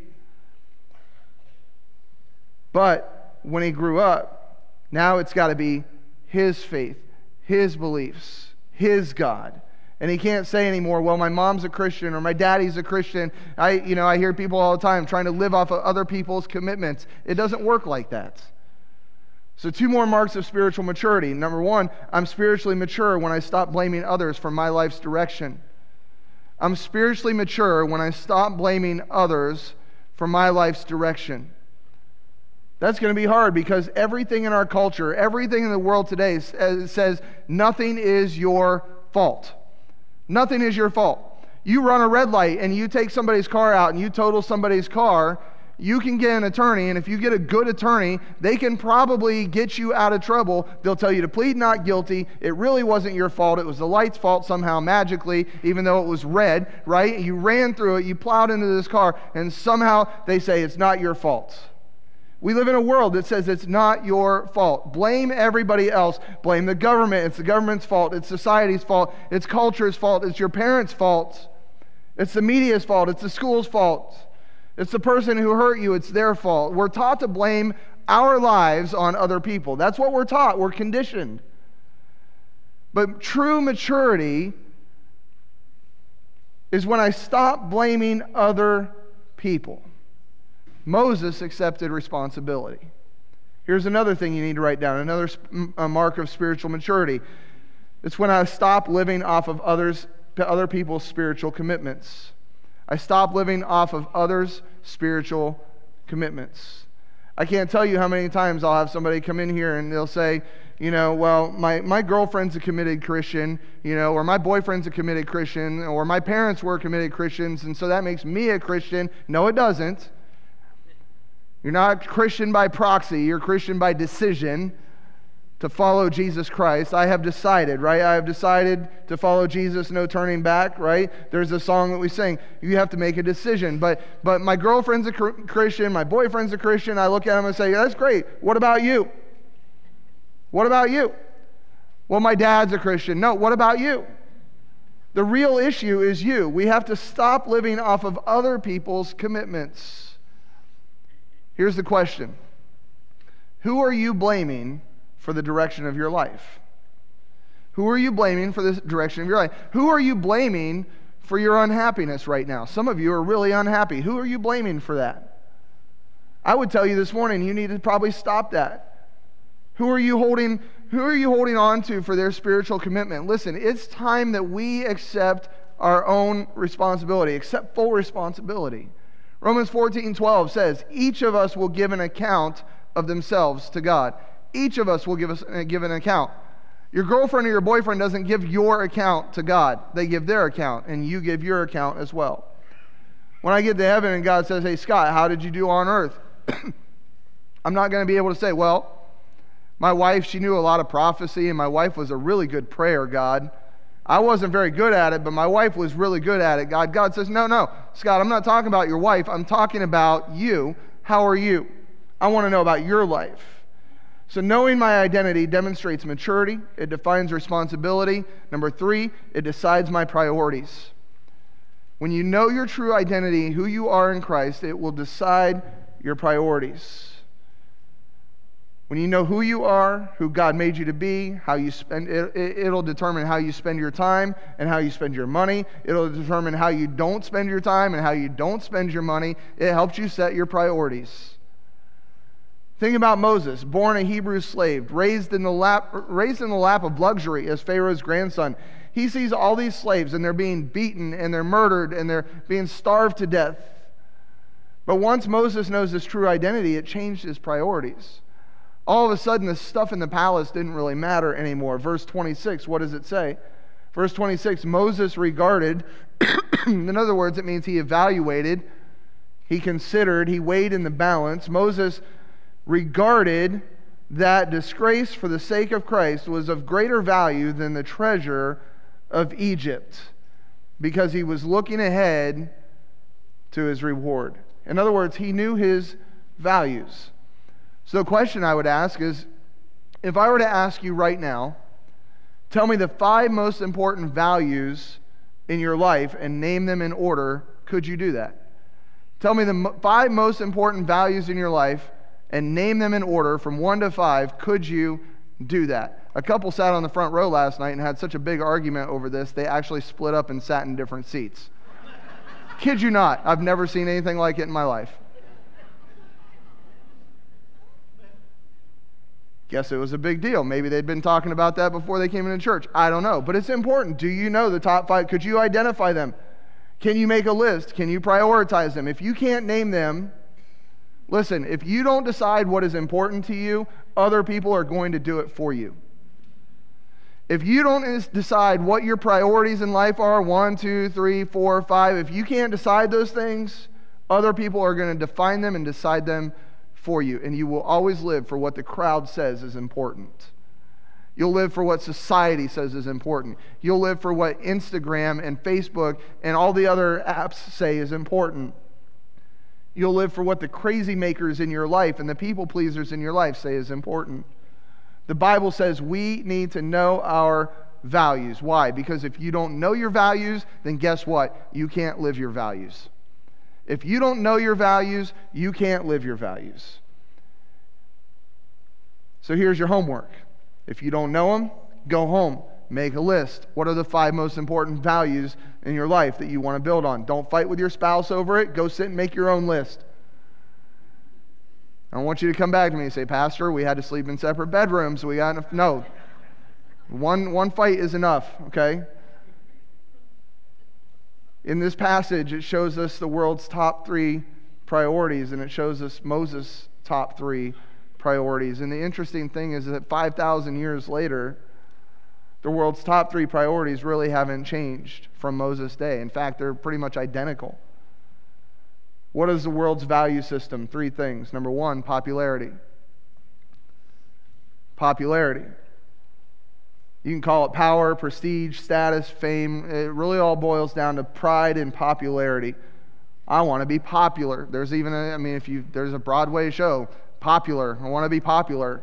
But when he grew up, now it's got to be his faith, his beliefs, his God. And he can't say anymore, well, my mom's a Christian or my daddy's a Christian. I, you know, I hear people all the time trying to live off of other people's commitments. It doesn't work like that. So two more marks of spiritual maturity. Number one, I'm spiritually mature when I stop blaming others for my life's direction. I'm spiritually mature when I stop blaming others for my life's direction. That's going to be hard because everything in our culture, everything in the world today says nothing is your fault. Nothing is your fault. You run a red light and you take somebody's car out and you total somebody's car, you can get an attorney, and if you get a good attorney, they can probably get you out of trouble. They'll tell you to plead not guilty. It really wasn't your fault. It was the light's fault somehow magically, even though it was red, right? You ran through it, you plowed into this car, and somehow they say it's not your fault. We live in a world that says it's not your fault. Blame everybody else. Blame the government. It's the government's fault. It's society's fault. It's culture's fault. It's your parents' fault. It's the media's fault. It's the school's fault. It's the person who hurt you. It's their fault. We're taught to blame our lives on other people. That's what we're taught. We're conditioned. But true maturity is when I stop blaming other people. Moses accepted responsibility. Here's another thing you need to write down, another a mark of spiritual maturity. It's when I stop living off of others, other people's spiritual commitments. I stop living off of others' spiritual commitments. I can't tell you how many times I'll have somebody come in here and they'll say, you know, well, my, my girlfriend's a committed Christian, you know, or my boyfriend's a committed Christian, or my parents were committed Christians, and so that makes me a Christian. No, it doesn't. You're not Christian by proxy. You're Christian by decision to follow Jesus Christ. I have decided, right? I have decided to follow Jesus, no turning back, right? There's a song that we sing. You have to make a decision. But but my girlfriend's a Christian. My boyfriend's a Christian. I look at him and say, that's great. What about you? What about you? Well, my dad's a Christian. No, what about you? The real issue is you. We have to stop living off of other people's commitments. Here's the question. Who are you blaming for the direction of your life? Who are you blaming for the direction of your life? Who are you blaming for your unhappiness right now? Some of you are really unhappy. Who are you blaming for that? I would tell you this morning, you need to probably stop that. Who are you holding, who are you holding on to for their spiritual commitment? Listen, it's time that we accept our own responsibility, accept full responsibility. Romans fourteen twelve says, each of us will give an account of themselves to God. Each of us will give us uh, give an account. Your girlfriend or your boyfriend doesn't give your account to God. They give their account, and you give your account as well. When I get to heaven and God says, hey, Scott, how did you do on earth? I'm not going to be able to say, well, my wife, she knew a lot of prophecy, and my wife was a really good prayer, God. I wasn't very good at it, but my wife was really good at it, God. God says, no, no, Scott, I'm not talking about your wife. I'm talking about you. How are you? I want to know about your life. So knowing my identity demonstrates maturity. It defines responsibility. Number three, it decides my priorities. When you know your true identity, who you are in Christ, it will decide your priorities. When you know who you are, who God made you to be, how you spend it, it, it'll determine how you spend your time and how you spend your money. It'll determine how you don't spend your time and how you don't spend your money. It helps you set your priorities. Think about Moses, born a Hebrew slave, raised in the lap, raised in the lap of luxury as Pharaoh's grandson. He sees all these slaves and they're being beaten and they're murdered and they're being starved to death. But once Moses knows his true identity, it changed his priorities. All of a sudden, the stuff in the palace didn't really matter anymore. Verse twenty-six, what does it say? Verse twenty-six, Moses regarded, in other words, it means he evaluated, he considered, he weighed in the balance. Moses regarded that disgrace for the sake of Christ was of greater value than the treasure of Egypt, because he was looking ahead to his reward. In other words, he knew his values. So the question I would ask is, if I were to ask you right now, tell me the five most important values in your life and name them in order, could you do that? Tell me the five most important values in your life and name them in order from one to five, could you do that? A couple sat on the front row last night and had such a big argument over this, they actually split up and sat in different seats. Kid you not, I've never seen anything like it in my life. Guess it was a big deal. Maybe they'd been talking about that before they came into church. I don't know. But it's important. Do you know the top five? Could you identify them? Can you make a list? Can you prioritize them? If you can't name them, listen, if you don't decide what is important to you, other people are going to do it for you. If you don't decide what your priorities in life are, one, two, three, four, five, if you can't decide those things, other people are going to define them and decide them for you, and you will always live for what the crowd says is important. You'll live for what society says is important. You'll live for what Instagram and Facebook and all the other apps say is important. You'll live for what the crazy makers in your life and the people pleasers in your life say is important. The Bible says we need to know our values. Why? Because if you don't know your values, then guess what? You can't live your values. If you don't know your values, you can't live your values. So here's your homework. If you don't know them, go home. Make a list. What are the five most important values in your life that you want to build on? Don't fight with your spouse over it. Go sit and make your own list. I don't want you to come back to me and say, Pastor, we had to sleep in separate bedrooms. We got enough. No. One, one fight is enough, okay? In this passage, it shows us the world's top three priorities, and it shows us Moses' top three priorities. And the interesting thing is that five thousand years later, the world's top three priorities really haven't changed from Moses' day. In fact, they're pretty much identical. What is the world's value system? Three things. Number one, popularity. Popularity. You can call it power, prestige, status, fame. It really all boils down to pride and popularity. I want to be popular. There's even a, I mean, if you, there's a Broadway show, Popular. I want to be popular.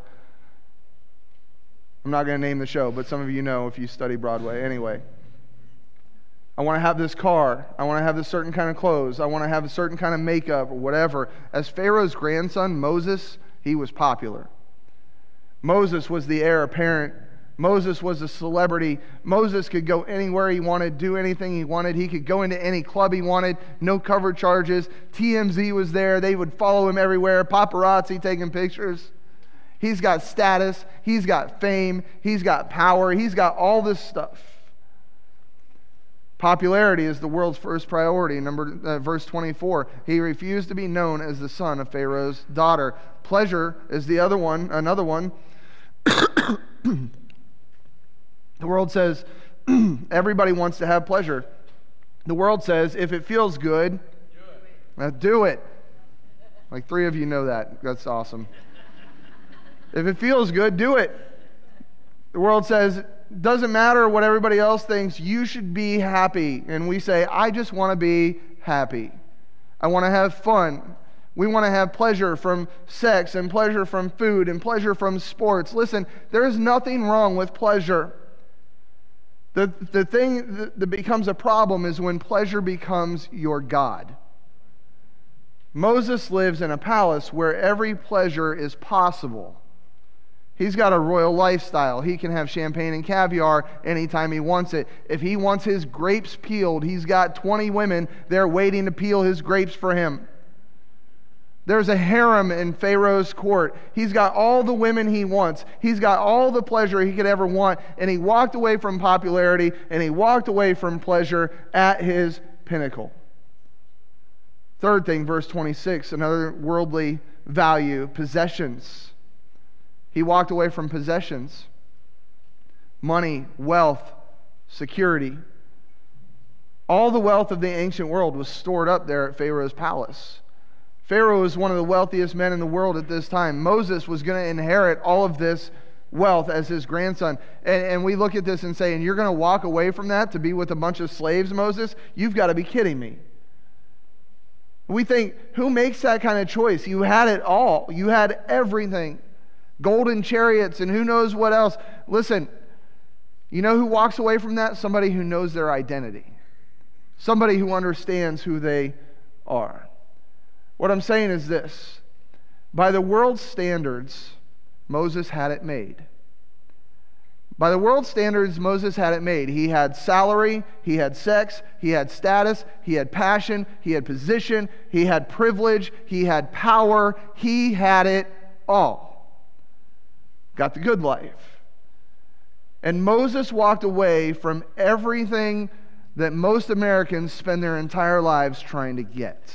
I'm not going to name the show, but some of you know if you study Broadway. Anyway, I want to have this car. I want to have this certain kind of clothes. I want to have a certain kind of makeup or whatever. As Pharaoh's grandson, Moses, he was popular. Moses was the heir apparent. Moses was a celebrity. Moses could go anywhere he wanted, do anything he wanted. He could go into any club he wanted, no cover charges. T M Z was there. They would follow him everywhere. Paparazzi taking pictures. He's got status. He's got fame. He's got power. He's got all this stuff. Popularity is the world's first priority. Number uh, verse twenty-four. He refused to be known as the son of Pharaoh's daughter. Pleasure is the other one. Another one. The world says everybody wants to have pleasure. The world says if it feels good, do it. do it. Like three of you know that. That's awesome. If it feels good, do it. The world says doesn't matter what everybody else thinks, you should be happy. And we say, I just want to be happy. I want to have fun. We want to have pleasure from sex and pleasure from food and pleasure from sports. Listen, there is nothing wrong with pleasure. The, the thing that, that becomes a problem is when pleasure becomes your God. Moses lives in a palace where every pleasure is possible. He's got a royal lifestyle. He can have champagne and caviar anytime he wants it. If he wants his grapes peeled, he's got twenty women there waiting to peel his grapes for him. There's a harem in Pharaoh's court. He's got all the women he wants. He's got all the pleasure he could ever want. And he walked away from popularity, and he walked away from pleasure at his pinnacle. Third thing, verse twenty-six, another worldly value, possessions. He walked away from possessions. Money, wealth, security. All the wealth of the ancient world was stored up there at Pharaoh's palace. Pharaoh was one of the wealthiest men in the world at this time. Moses was going to inherit all of this wealth as his grandson. And, and we look at this and say, and you're going to walk away from that to be with a bunch of slaves, Moses? You've got to be kidding me. We think, who makes that kind of choice? You had it all. You had everything. Golden chariots and who knows what else. Listen, you know who walks away from that? Somebody who knows their identity. Somebody who understands who they are. What I'm saying is this. By the world's standards, Moses had it made. By the world's standards, Moses had it made. He had salary, he had sex, he had status, he had passion, he had position, he had privilege, he had power. He had it all. Got the good life. And Moses walked away from everything that most Americans spend their entire lives trying to get.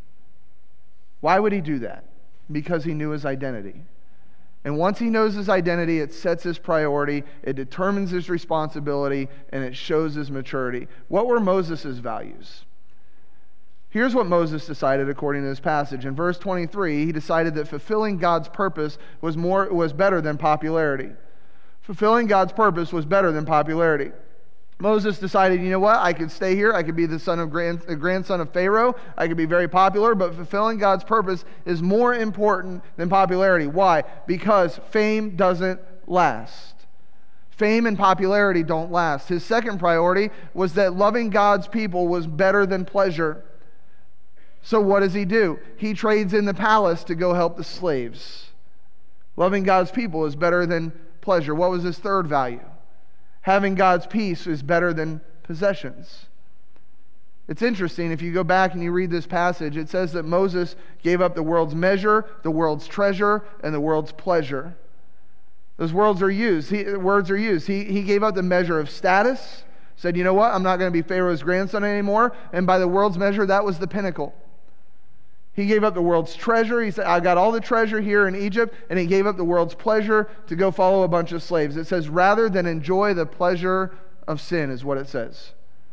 Why would he do that? Because he knew his identity. And once he knows his identity, it sets his priority, it determines his responsibility, and it shows his maturity. What were Moses' values? Here's what Moses decided according to this passage. In verse twenty-three, he decided that fulfilling God's purpose was more was better than popularity. Fulfilling God's purpose was better than popularity. Moses decided, you know what? I could stay here. I could be the son of grand, the grandson of Pharaoh. I could be very popular, but fulfilling God's purpose is more important than popularity. Why? Because fame doesn't last. Fame and popularity don't last. His second priority was that loving God's people was better than pleasure. So what does he do? He trades in the palace to go help the slaves. Loving God's people is better than pleasure. What was his third value? Having God's peace is better than possessions. It's interesting, if you go back and you read this passage, it says that Moses gave up the world's measure, the world's treasure, and the world's pleasure. Those words are used. He, words are used. He, he gave up the measure of status, said, you know what, I'm not going to be Pharaoh's grandson anymore, and by the world's measure, that was the pinnacle. He gave up the world's treasure. He said, I got all the treasure here in Egypt, and he gave up the world's pleasure to go follow a bunch of slaves. It says, rather than enjoy the pleasure of sin, is what it says.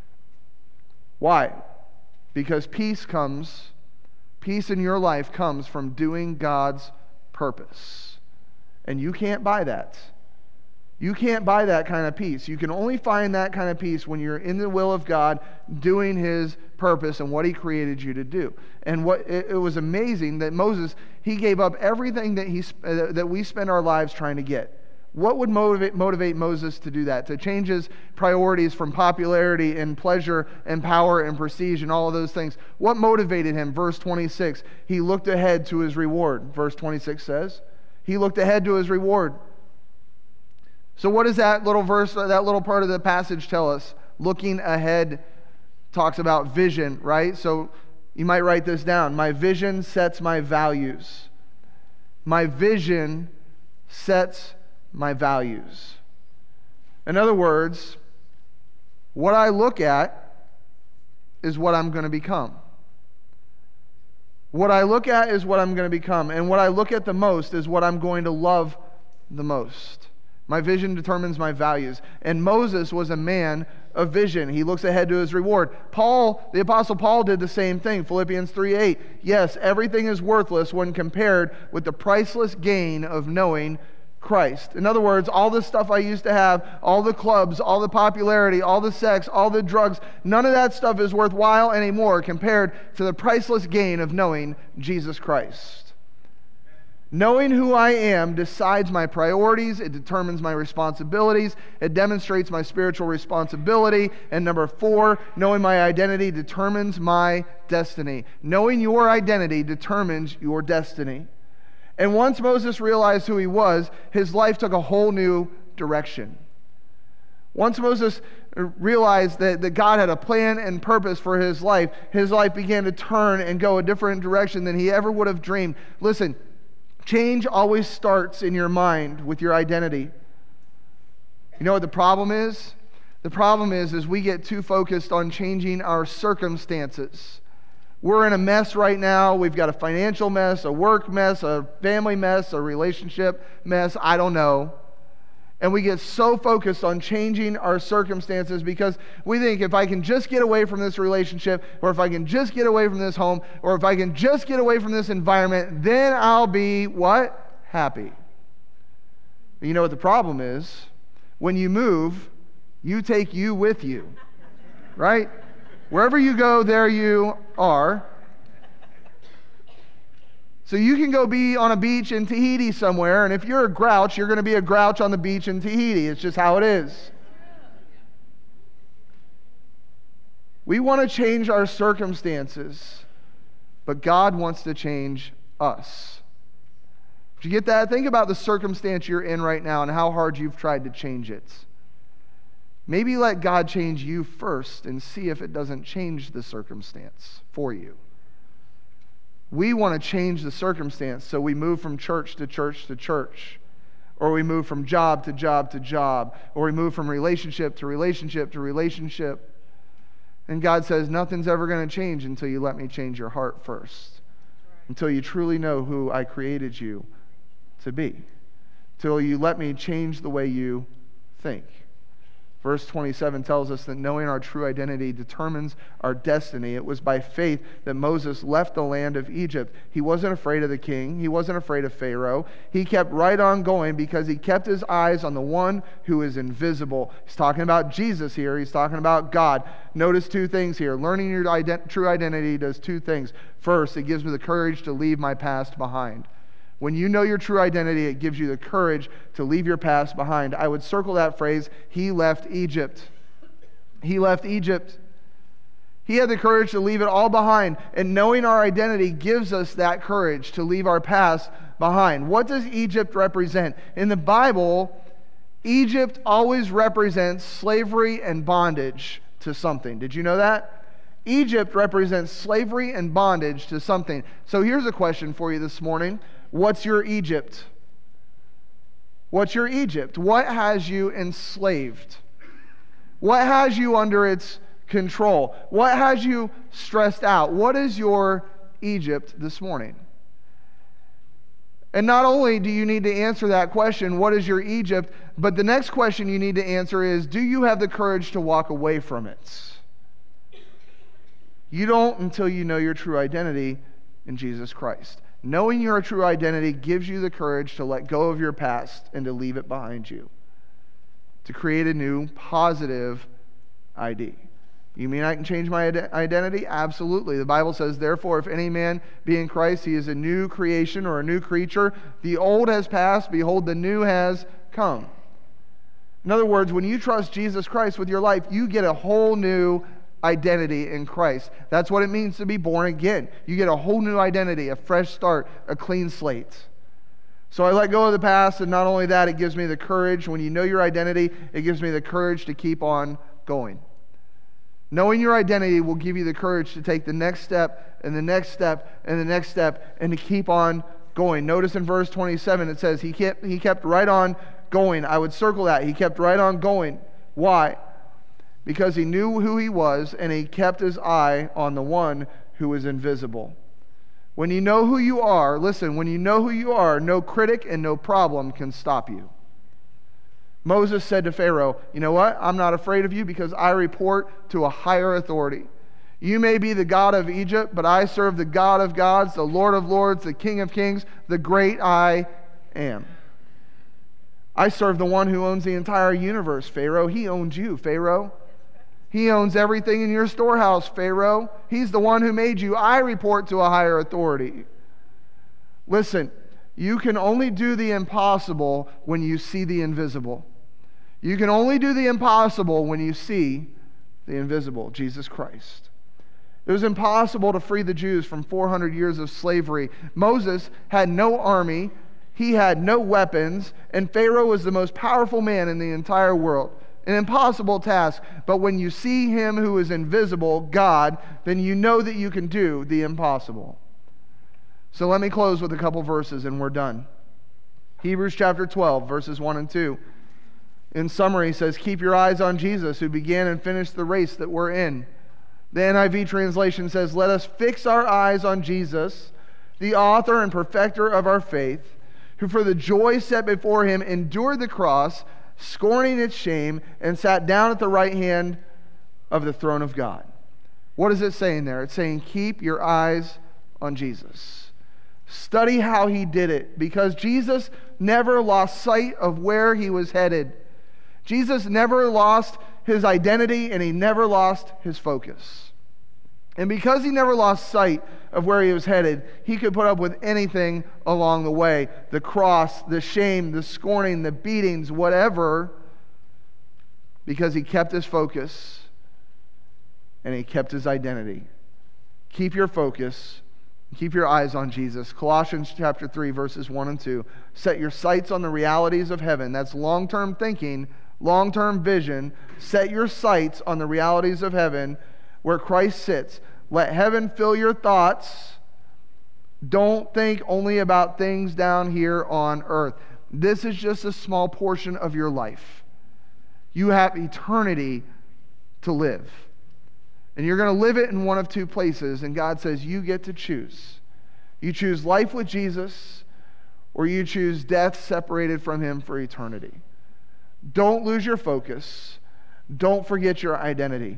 Why? Because peace comes, peace in your life comes from doing God's purpose. And you can't buy that. You can't buy that kind of peace. You can only find that kind of peace when you're in the will of God, doing His purpose and what He created you to do. And what it, it was amazing that Moses, he gave up everything that he uh, that we spend our lives trying to get. What would motivate motivate Moses to do that? To change his priorities from popularity and pleasure and power and prestige and all of those things. What motivated him? Verse twenty-six. He looked ahead to his reward. Verse twenty-six says, he looked ahead to his reward. So what does that little verse, that little part of the passage tell us? Looking ahead talks about vision, right? So you might write this down. My vision sets my values. My vision sets my values. In other words, what I look at is what I'm going to become. What I look at is what I'm going to become. And what I look at the most is what I'm going to love the most. My vision determines my values. And Moses was a man of vision. He looks ahead to his reward. Paul, the Apostle Paul, did the same thing. Philippians three eight. Yes, everything is worthless when compared with the priceless gain of knowing Christ. In other words, all the stuff I used to have, all the clubs, all the popularity, all the sex, all the drugs, none of that stuff is worthwhile anymore compared to the priceless gain of knowing Jesus Christ. Knowing who I am decides my priorities, it determines my responsibilities, it demonstrates my spiritual responsibility, and number four, knowing my identity determines my destiny. Knowing your identity determines your destiny. And once Moses realized who he was, his life took a whole new direction. Once Moses realized that, that God had a plan and purpose for his life, his life began to turn and go a different direction than he ever would have dreamed. Listen, change always starts in your mind with your identity. You know what the problem is? The problem is, is we get too focused on changing our circumstances. We're in a mess right now. We've got a financial mess, a work mess, a family mess, a relationship mess. I don't know. And we get so focused on changing our circumstances because we think if I can just get away from this relationship, or if I can just get away from this home, or if I can just get away from this environment, then I'll be what? Happy. You know what the problem is? When you move, you take you with you, right? Wherever you go, there you are. So you can go be on a beach in Tahiti somewhere, and if you're a grouch, you're going to be a grouch on the beach in Tahiti. It's just how it is. We want to change our circumstances, but God wants to change us. Did you get that? Think about the circumstance you're in right now and how hard you've tried to change it. Maybe let God change you first and see if it doesn't change the circumstance for you. We want to change the circumstance, so we move from church to church to church, or we move from job to job to job, or we move from relationship to relationship to relationship. And God says, nothing's ever going to change until you let me change your heart first, until you truly know who I created you to be, till you let me change the way you think. Verse twenty-seven tells us that knowing our true identity determines our destiny. It was by faith that Moses left the land of Egypt. He wasn't afraid of the king. He wasn't afraid of Pharaoh. He kept right on going because he kept his eyes on the one who is invisible. He's talking about Jesus here. He's talking about God. Notice two things here. Learning your ident- true identity does two things. First, it gives me the courage to leave my past behind. When you know your true identity, it gives you the courage to leave your past behind. I would circle that phrase, he left Egypt. He left Egypt. He had the courage to leave it all behind. And knowing our identity gives us that courage to leave our past behind. What does Egypt represent? In the Bible, Egypt always represents slavery and bondage to something. Did you know that? Egypt represents slavery and bondage to something. So here's a question for you this morning. What's your Egypt? What's your Egypt? What has you enslaved? What has you under its control? What has you stressed out? What is your Egypt this morning? And not only do you need to answer that question, what is your Egypt, but the next question you need to answer is, do you have the courage to walk away from it? You don't until you know your true identity in Jesus Christ. Knowing your true identity gives you the courage to let go of your past and to leave it behind you, to create a new positive I D. You mean I can change my identity? Absolutely. The Bible says, therefore, if any man be in Christ, he is a new creation or a new creature. The old has passed, behold, the new has come. In other words, when you trust Jesus Christ with your life, you get a whole new identity in Christ. That's what it means to be born again. You get a whole new identity, a fresh start, a clean slate. So I let go of the past, and not only that, it gives me the courage. When you know your identity, it gives me the courage to keep on going. Knowing your identity will give you the courage to take the next step, and the next step, and the next step, and to keep on going. Notice in verse twenty-seven, it says, he kept, he kept right on going. I would circle that. He kept right on going. Why? Because he knew who he was, and he kept his eye on the one who is invisible. When you know who you are, listen, when you know who you are, no critic and no problem can stop you. Moses said to Pharaoh, you know what? I'm not afraid of you because I report to a higher authority. You may be the God of Egypt, but I serve the God of gods, the Lord of lords, the King of kings, the great I am. I serve the one who owns the entire universe, Pharaoh. He owns you, Pharaoh. He owns everything in your storehouse, Pharaoh. He's the one who made you. I report to a higher authority. Listen, you can only do the impossible when you see the invisible. You can only do the impossible when you see the invisible, Jesus Christ. It was impossible to free the Jews from four hundred years of slavery. Moses had no army, he had no weapons, and Pharaoh was the most powerful man in the entire world. An impossible task, but when you see him who is invisible, God, then you know that you can do the impossible. So let me close with a couple verses and we're done. Hebrews chapter twelve, verses one and two. In summary, says, keep your eyes on Jesus, who began and finished the race that we're in. The N I V translation says, let us fix our eyes on Jesus, the author and perfecter of our faith, who for the joy set before him endured the cross, scorning its shame, and sat down at the right hand of the throne of God. What is it saying there? It's saying, keep your eyes on Jesus. Study how he did it, because Jesus never lost sight of where he was headed. Jesus never lost his identity, and he never lost his focus. And because he never lost sight of where he was headed, he could put up with anything along the way. The cross, the shame, the scorning, the beatings, whatever, because he kept his focus and he kept his identity. Keep your focus. Keep your eyes on Jesus. Colossians chapter three, verses one and two. Set your sights on the realities of heaven. That's long-term thinking, long-term vision. Set your sights on the realities of heaven, where Christ sits. Let heaven fill your thoughts. Don't think only about things down here on earth. This is just a small portion of your life. You have eternity to live. And you're going to live it in one of two places, and God says you get to choose. You choose life with Jesus, or you choose death separated from him for eternity. Don't lose your focus. Don't forget your identity.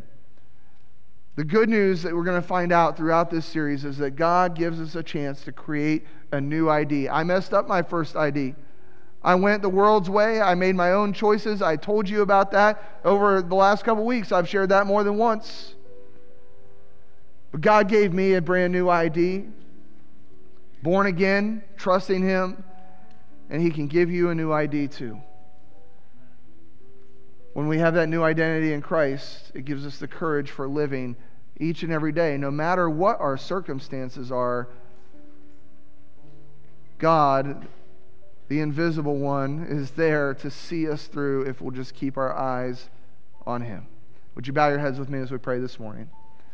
The good news that we're going to find out throughout this series is that God gives us a chance to create a new I D. I messed up my first I D. I went the world's way. I made my own choices. I told you about that over the last couple weeks. I've shared that more than once. But God gave me a brand new I D. Born again, trusting him, and he can give you a new I D too. When we have that new identity in Christ, it gives us the courage for living each and every day. No matter what our circumstances are, God, the invisible one, is there to see us through if we'll just keep our eyes on him. Would you bow your heads with me as we pray this morning?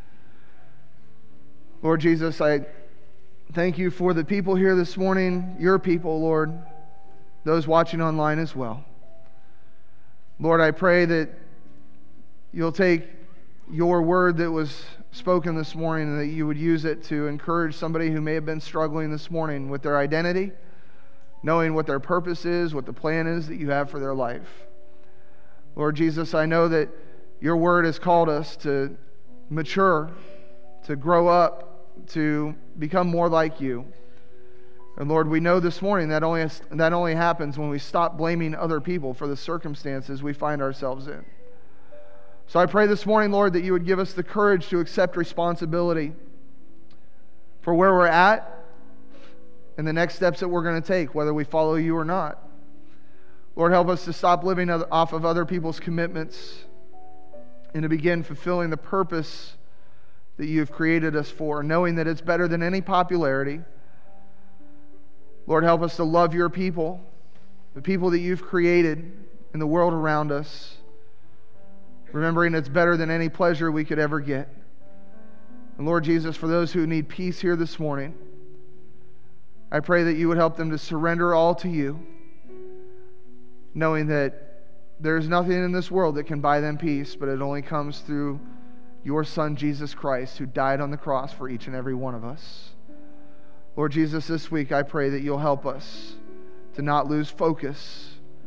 Lord Jesus, I thank you for the people here this morning, your people, Lord, those watching online as well. Lord, I pray that you'll take your word that was spoken this morning and that you would use it to encourage somebody who may have been struggling this morning with their identity, knowing what their purpose is, what the plan is that you have for their life. Lord Jesus, I know that your word has called us to mature, to grow up, to become more like you. And Lord, we know this morning that only, that only happens when we stop blaming other people for the circumstances we find ourselves in. So I pray this morning, Lord, that you would give us the courage to accept responsibility for where we're at and the next steps that we're going to take, whether we follow you or not. Lord, help us to stop living off of other people's commitments and to begin fulfilling the purpose that you've created us for, knowing that it's better than any popularity. Lord, help us to love your people, the people that you've created in the world around us, remembering it's better than any pleasure we could ever get. And Lord Jesus, for those who need peace here this morning, I pray that you would help them to surrender all to you, knowing that there's nothing in this world that can buy them peace, but it only comes through your Son, Jesus Christ, who died on the cross for each and every one of us. Lord Jesus, this week I pray that you'll help us to not lose focus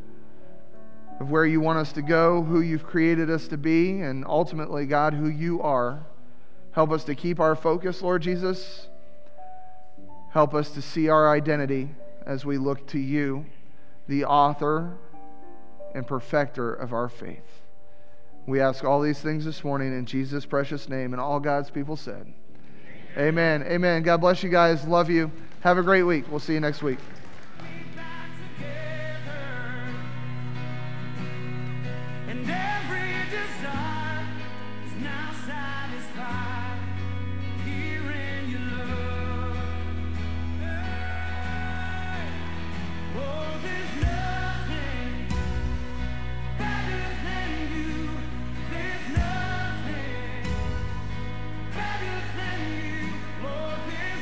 of where you want us to go, who you've created us to be, and ultimately, God, who you are. Help us to keep our focus, Lord Jesus. Help us to see our identity as we look to you, the author and perfecter of our faith. We ask all these things this morning in Jesus' precious name, and all God's people said, Amen. Amen. God bless you guys. Love you. Have a great week. We'll see you next week.